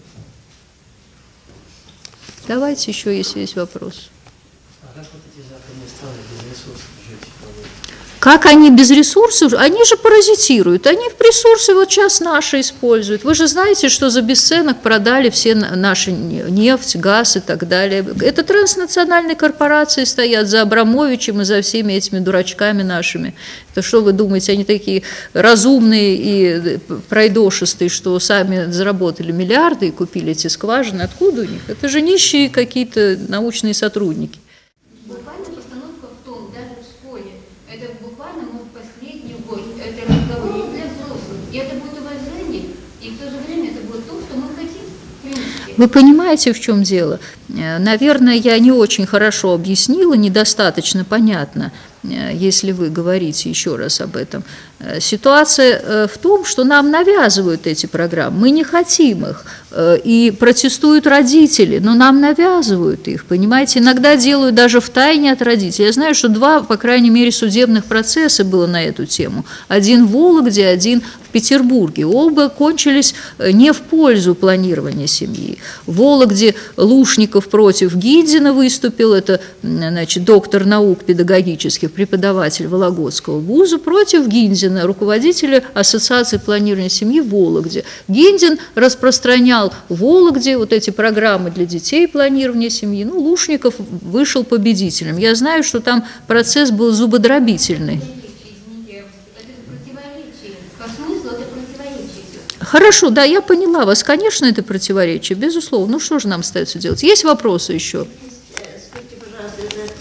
Давайте еще, если есть вопрос. А как вот эти западные страны без ресурсов жить? Как они без ресурсов? Они же паразитируют. Они в ресурсы вот сейчас наши используют. Вы же знаете, что за бесценок продали все наши нефть, газ и так далее. Это транснациональные корпорации стоят за Абрамовичем и за всеми этими дурачками нашими. Это что вы думаете, они такие разумные и пройдошистые, что сами заработали миллиарды и купили эти скважины? Откуда у них? Это же нищие какие-то научные сотрудники. Буквально постановка в том, даже в школе, это буквально может последний год, это разговор не для взрослых, и это будет уважение, и в то же время это будет то, что мы хотим, в принципе. Вы понимаете, в чем дело? Наверное, я не очень хорошо объяснила, недостаточно понятно, если вы говорите еще раз об этом. Ситуация в том, что нам навязывают эти программы, мы не хотим их, и протестуют родители, но нам навязывают их, понимаете, иногда делают даже втайне от родителей. Я знаю, что два, по крайней мере, судебных процесса было на эту тему, один в Вологде, один в Петербурге, оба кончились не в пользу планирования семьи. В Вологде Лушников против Гидзина выступил, это, значит, доктор наук педагогических, преподаватель Вологодского вуза, против Гинзина, руководителя Ассоциации планирования семьи в Вологде. Гинзин распространял в Вологде вот эти программы для детей планирования семьи. Ну, Лушников вышел победителем. Я знаю, что там процесс был зубодробительный. Хорошо, да, я поняла вас. Конечно, это противоречие, безусловно. Ну что же нам остается делать? Есть вопросы еще? Скажите, пожалуйста, это,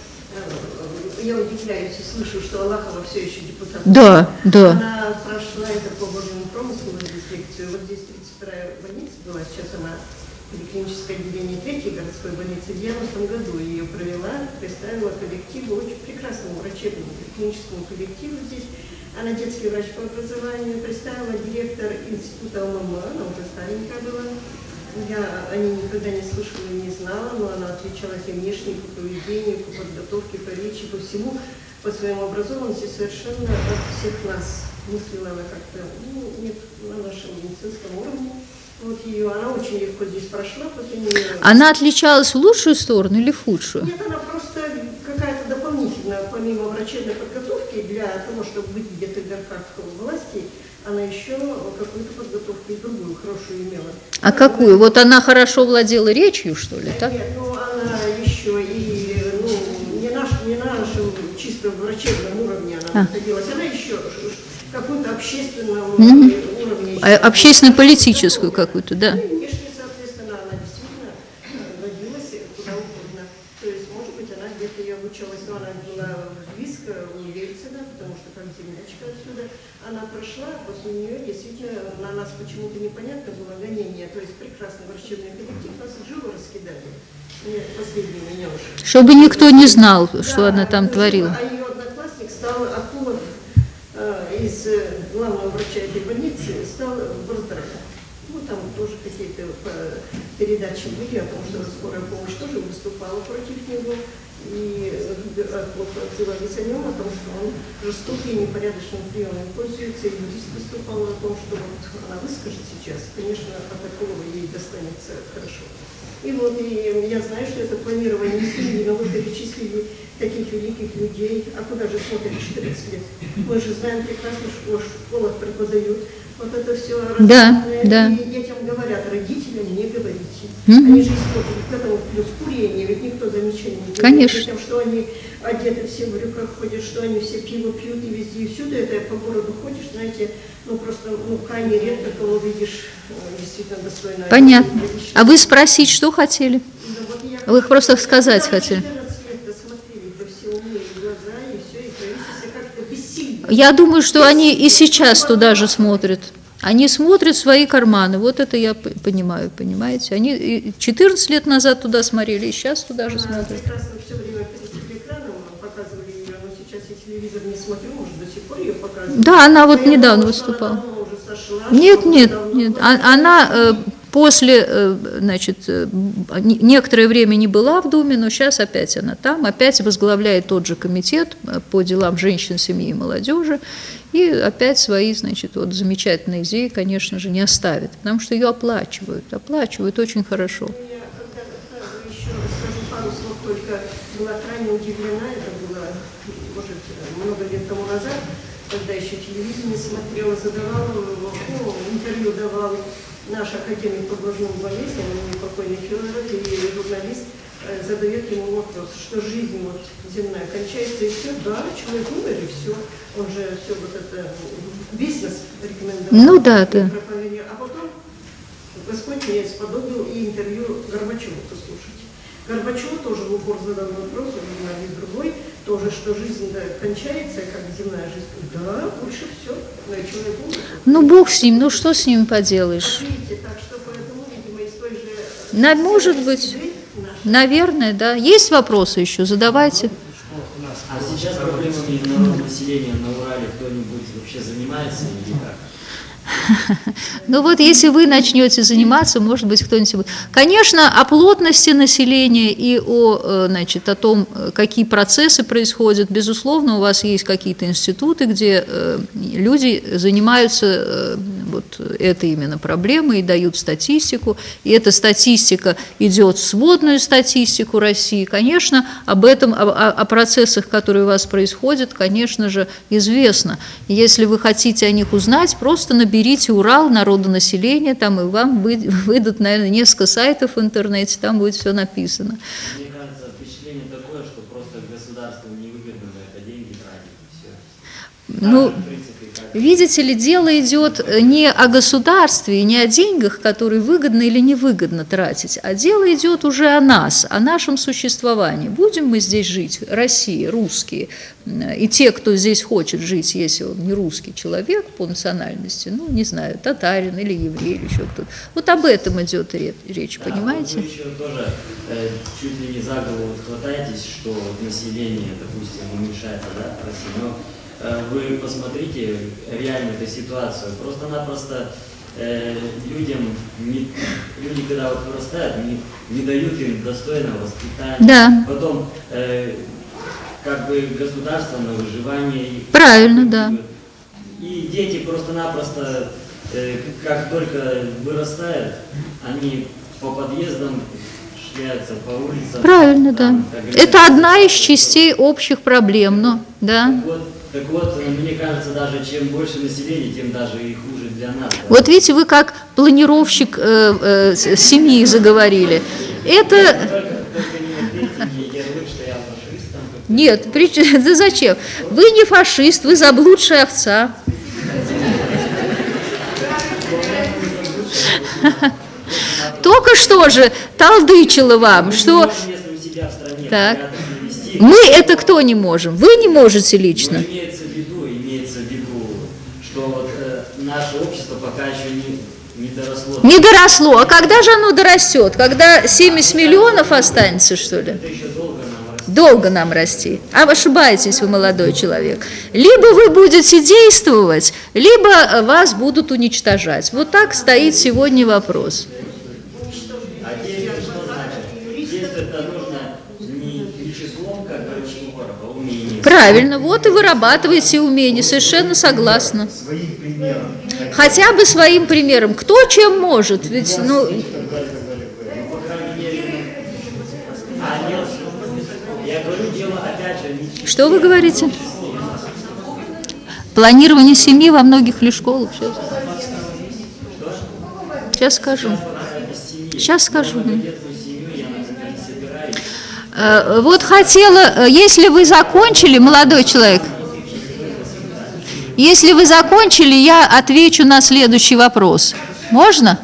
э, я удивляюсь и слышу, что Аллахова все еще депутат. Да, да. Она прошла это по Божьему промыслу, инспекцию. Вот здесь тридцать вторая больница была, сейчас она поликлиническое отделение третьей городской больницы. В девяностом году ее провела, представила коллективу, очень прекрасному врачебному клиническому коллективу здесь. Она детский врач по образованию, представила директор института ОММ, она уже старенькая была. Я о ней никогда не слышала и не знала, но она отличалась и внешне, по поведению, по подготовке, по речи, по всему, по своему образованности совершенно от всех нас. Мыслила она как-то, ну, нет, на нашем медицинском уровне. Вот ее, она очень легко здесь прошла, после нее... Она отличалась в лучшую сторону или в худшую? Нет, она просто какая-то дополнительная, помимо врачебной подготовки, для того, чтобы быть где-то в верхах власти, она еще какую-то подготовку и другую хорошую имела. А она какую? Вот она хорошо владела речью, что ли, так? Нет, ну она еще и, ну, не, наш, не на нашем чисто врачебном уровне она находилась, а. она еще какую-то общественную mm-hmm. уровне. А, общественно-политическую какую-то, да. Ну, и внешне, соответственно, она действительно родилась куда угодно. То есть, может быть, она где-то и обучалась, но она была близко в универе, потому что как землячка отсюда. Она прошла, после нее действительно на нас почему-то непонятно было гонение. То есть прекрасный врачебный коллектив, нас живо раскидали. Нет, последний меня уже. Чтобы никто не знал, да, что она там творила. А ее одноклассник стал Акулов э, из главного врача этой больницы, стал в Борздраве. Ну, там тоже какие-то передачи были о том, что скорая помощь тоже выступала против него. И отзывались о нем, о том, что он жестокий и непорядочным приемом пользуется, и юрист выступал о том, что вот она выскажет сейчас, конечно, от такого ей достанется хорошо. И вот и я знаю, что это планирование семьи, но вы перечислили таких великих людей, а куда же смотрят четырнадцать лет? Мы же знаем прекрасно, что в школах преподают. Вот это все да, да. И детям говорят, родителям не говорите. Mm-hmm. Они же используют к этому плюс курение, ведь никто замечаний не делает. Конечно. Детям, что они одеты все в брюках ходят, что они все пиво пьют и везде, и всюду. Это по городу ходишь, знаете, ну просто ну, крайне редко кого видишь действительно достойно. Понятно. А вы спросить, что хотели? Да, вот я, вы просто сказать хотели. Я думаю, что они и сейчас туда же смотрят. Они смотрят свои карманы. Вот это я понимаю, понимаете. Они четырнадцать лет назад туда смотрели, и сейчас туда же смотрят. Прекрасно все время перед экраном показывали ее, но сейчас я телевизор не смотрю, может, до сих пор ее показывают. Да, она вот недавно выступала. Нет, нет, нет. Она после, значит, некоторое время не была в Думе, но сейчас опять она там, опять возглавляет тот же комитет по делам женщин, семьи и молодежи, и опять свои, значит, вот замечательные идеи, конечно же, не оставит, потому что ее оплачивают, оплачивают очень хорошо. Я когда еще скажу пару слов, только была крайне удивлена, это было, может, много лет тому назад, когда еще телевидение смотрела, задавала, ну, интервью давал наш академик по глазным болезням, покойный Федоров, и журналист задает ему вопрос, что жизнь вот земная кончается и все, да, человек умер и все, он же все вот это бизнес рекомендовал. Ну да, да. А потом Господь меня сподобил и интервью Горбачева послушать. Горбачев тоже в упор задал вопрос, журналист другой, тоже, что жизнь да, кончается, как земная жизнь. Да, лучше все, но и человек умер. Ну, Бог с ним, ну что с ним поделаешь? Видите, так что поэтому, видимо, из той же... На, может быть, наверное, да. Есть вопросы еще? Задавайте. А сейчас проблемами народного населения на Урале кто-нибудь вообще занимается или как? Ну вот если вы начнете заниматься, может быть, кто-нибудь будет. Конечно, о плотности населения и о, значит, о том, какие процессы происходят, безусловно, у вас есть какие-то институты, где люди занимаются вот этой именно проблемой и дают статистику, и эта статистика идет в сводную статистику России. Конечно, об этом, о, о процессах, которые у вас происходят, конечно же, известно. Если вы хотите о них узнать, просто наберите Урал, народонаселение, там и вам выйдут, наверное, несколько сайтов в интернете, там будет все написано. Мне кажется, впечатление такое, что просто государству невыгодно на это деньги тратить и все. Ну, видите ли, дело идет не о государстве и не о деньгах, которые выгодно или невыгодно тратить, а дело идет уже о нас, о нашем существовании. Будем мы здесь жить, Россия, русские, и те, кто здесь хочет жить, если он не русский человек по национальности, ну, не знаю, татарин или еврей, или еще кто-то. Вот об этом идет речь, да, понимаете? Вы еще тоже э, чуть ли не за голову хватаетесь, что население, допустим, уменьшается, да, в России, но вы посмотрите реально эту ситуацию. Просто-напросто э, людям, не, люди, когда вот вырастают, не, не дают им достойного воспитания. Да. Потом, э, как бы, государство на выживание. Правильно, да. И дети просто-напросто, э, как только вырастают, они по подъездам шляются, по улицам. Правильно, там, да. Это одна из частей общих проблем, но, да. Вот. Так вот, мне кажется, даже чем больше населения, тем даже и хуже для нас. Да? Вот видите, вы как планировщик э, э, семьи заговорили. Это... Только, только не ответьте, ярлык, что я фашист. Там, Нет, при... да зачем? Вы не фашист, вы заблудшая овца. Только что же толдычила вам, что... Так. Мы это кто не можем? Вы не можете лично. Но имеется в виду, имеется в виду, что вот, э, наше общество пока еще не, не доросло. Не доросло. А когда же оно дорастет? Когда семьдесят миллионов останется, что ли? Это еще долго нам расти. Долго нам расти. А вы ошибаетесь, вы молодой человек. Либо вы будете действовать, либо вас будут уничтожать. Вот так стоит сегодня вопрос. А действие что значит? Действие это нужно не, не числом, как бы, а умением. Правильно, вот и вырабатываете умения, совершенно согласна. Хотя бы своим примером. Кто чем может? Ведь, ну... Что вы говорите? Планирование семьи во многих ли школах? Сейчас, Сейчас скажу. Сейчас скажу. Вот хотела, если вы закончили, молодой человек, если вы закончили, я отвечу на следующий вопрос. Можно?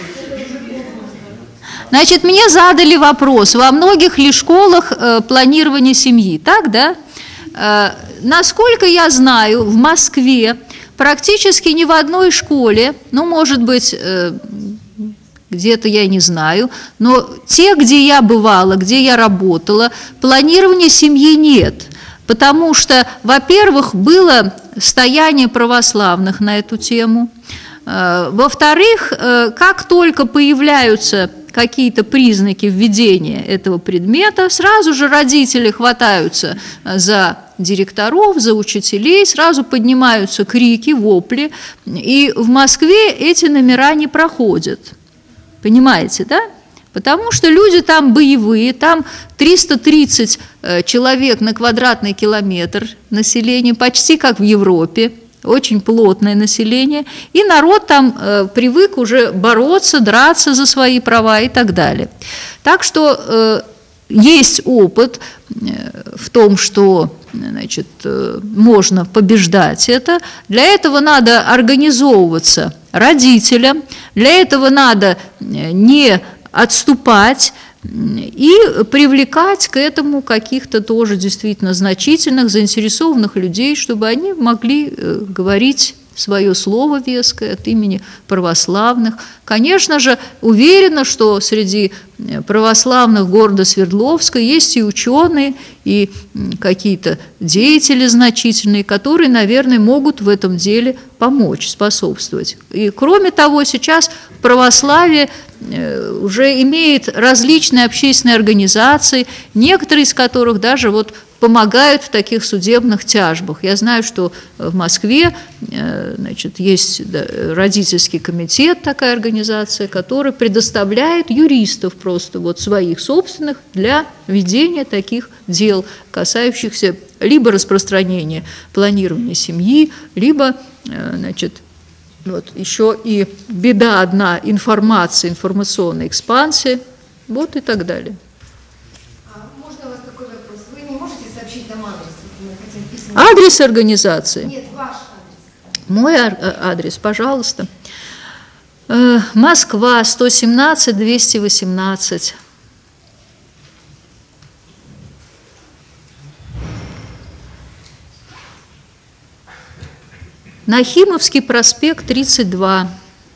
Значит, мне задали вопрос, во многих ли школах э, планирование семьи, так, да? Э, насколько я знаю, в Москве практически ни в одной школе, ну, может быть, э, где-то я не знаю, но те, где я бывала, где я работала, планирования семьи нет. Потому что, во-первых, было стояние православных на эту тему. Во-вторых, как только появляются какие-то признаки введения этого предмета, сразу же родители хватаются за директоров, за учителей, сразу поднимаются крики, вопли, и в Москве эти номера не проходят. Понимаете, да? Потому что люди там боевые, там триста тридцать человек на квадратный километр населения, почти как в Европе, очень плотное население, и народ там э, привык уже бороться, драться за свои права и так далее. Так что э, есть опыт э, в том, что, значит, э, можно побеждать это. Для этого надо организовываться родителям, для этого надо не отступать и привлекать к этому каких-то тоже действительно значительных, заинтересованных людей, чтобы они могли говорить свое слово веское от имени православных. Конечно же, уверена, что среди православных города Свердловска есть и ученые, и какие-то деятели значительные, которые, наверное, могут в этом деле помочь, способствовать. И кроме того, сейчас православие уже имеет различные общественные организации, некоторые из которых даже вот помогают в таких судебных тяжбах. Я знаю, что в Москве, значит, есть родительский комитет, такая организация, которая предоставляет юристов просто вот своих собственных для ведения таких дел, касающихся либо распространения планирования семьи, либо, значит, вот еще и беда одна, информация, информационная экспансия, вот и так далее. Можно у вас такой вопрос? Вы не можете сообщить нам адрес? Мы хотим письмо. Адрес организации? Нет, Мой адрес, пожалуйста. Москва, сто семнадцать двести восемнадцать. Нахимовский проспект, тридцать два.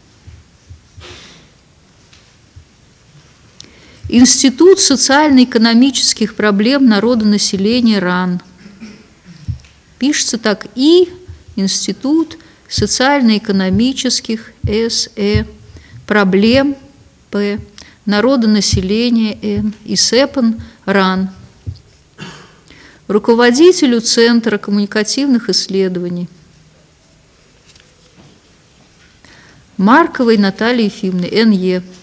Институт социально-экономических проблем народонаселения РАН. Пишется так: И, Институт социально-экономических СЭ проблем П, народонаселения Н, ИСЭПН РАН. Руководителю Центра коммуникативных исследований Марковой Натальи Ефимовны, Н Е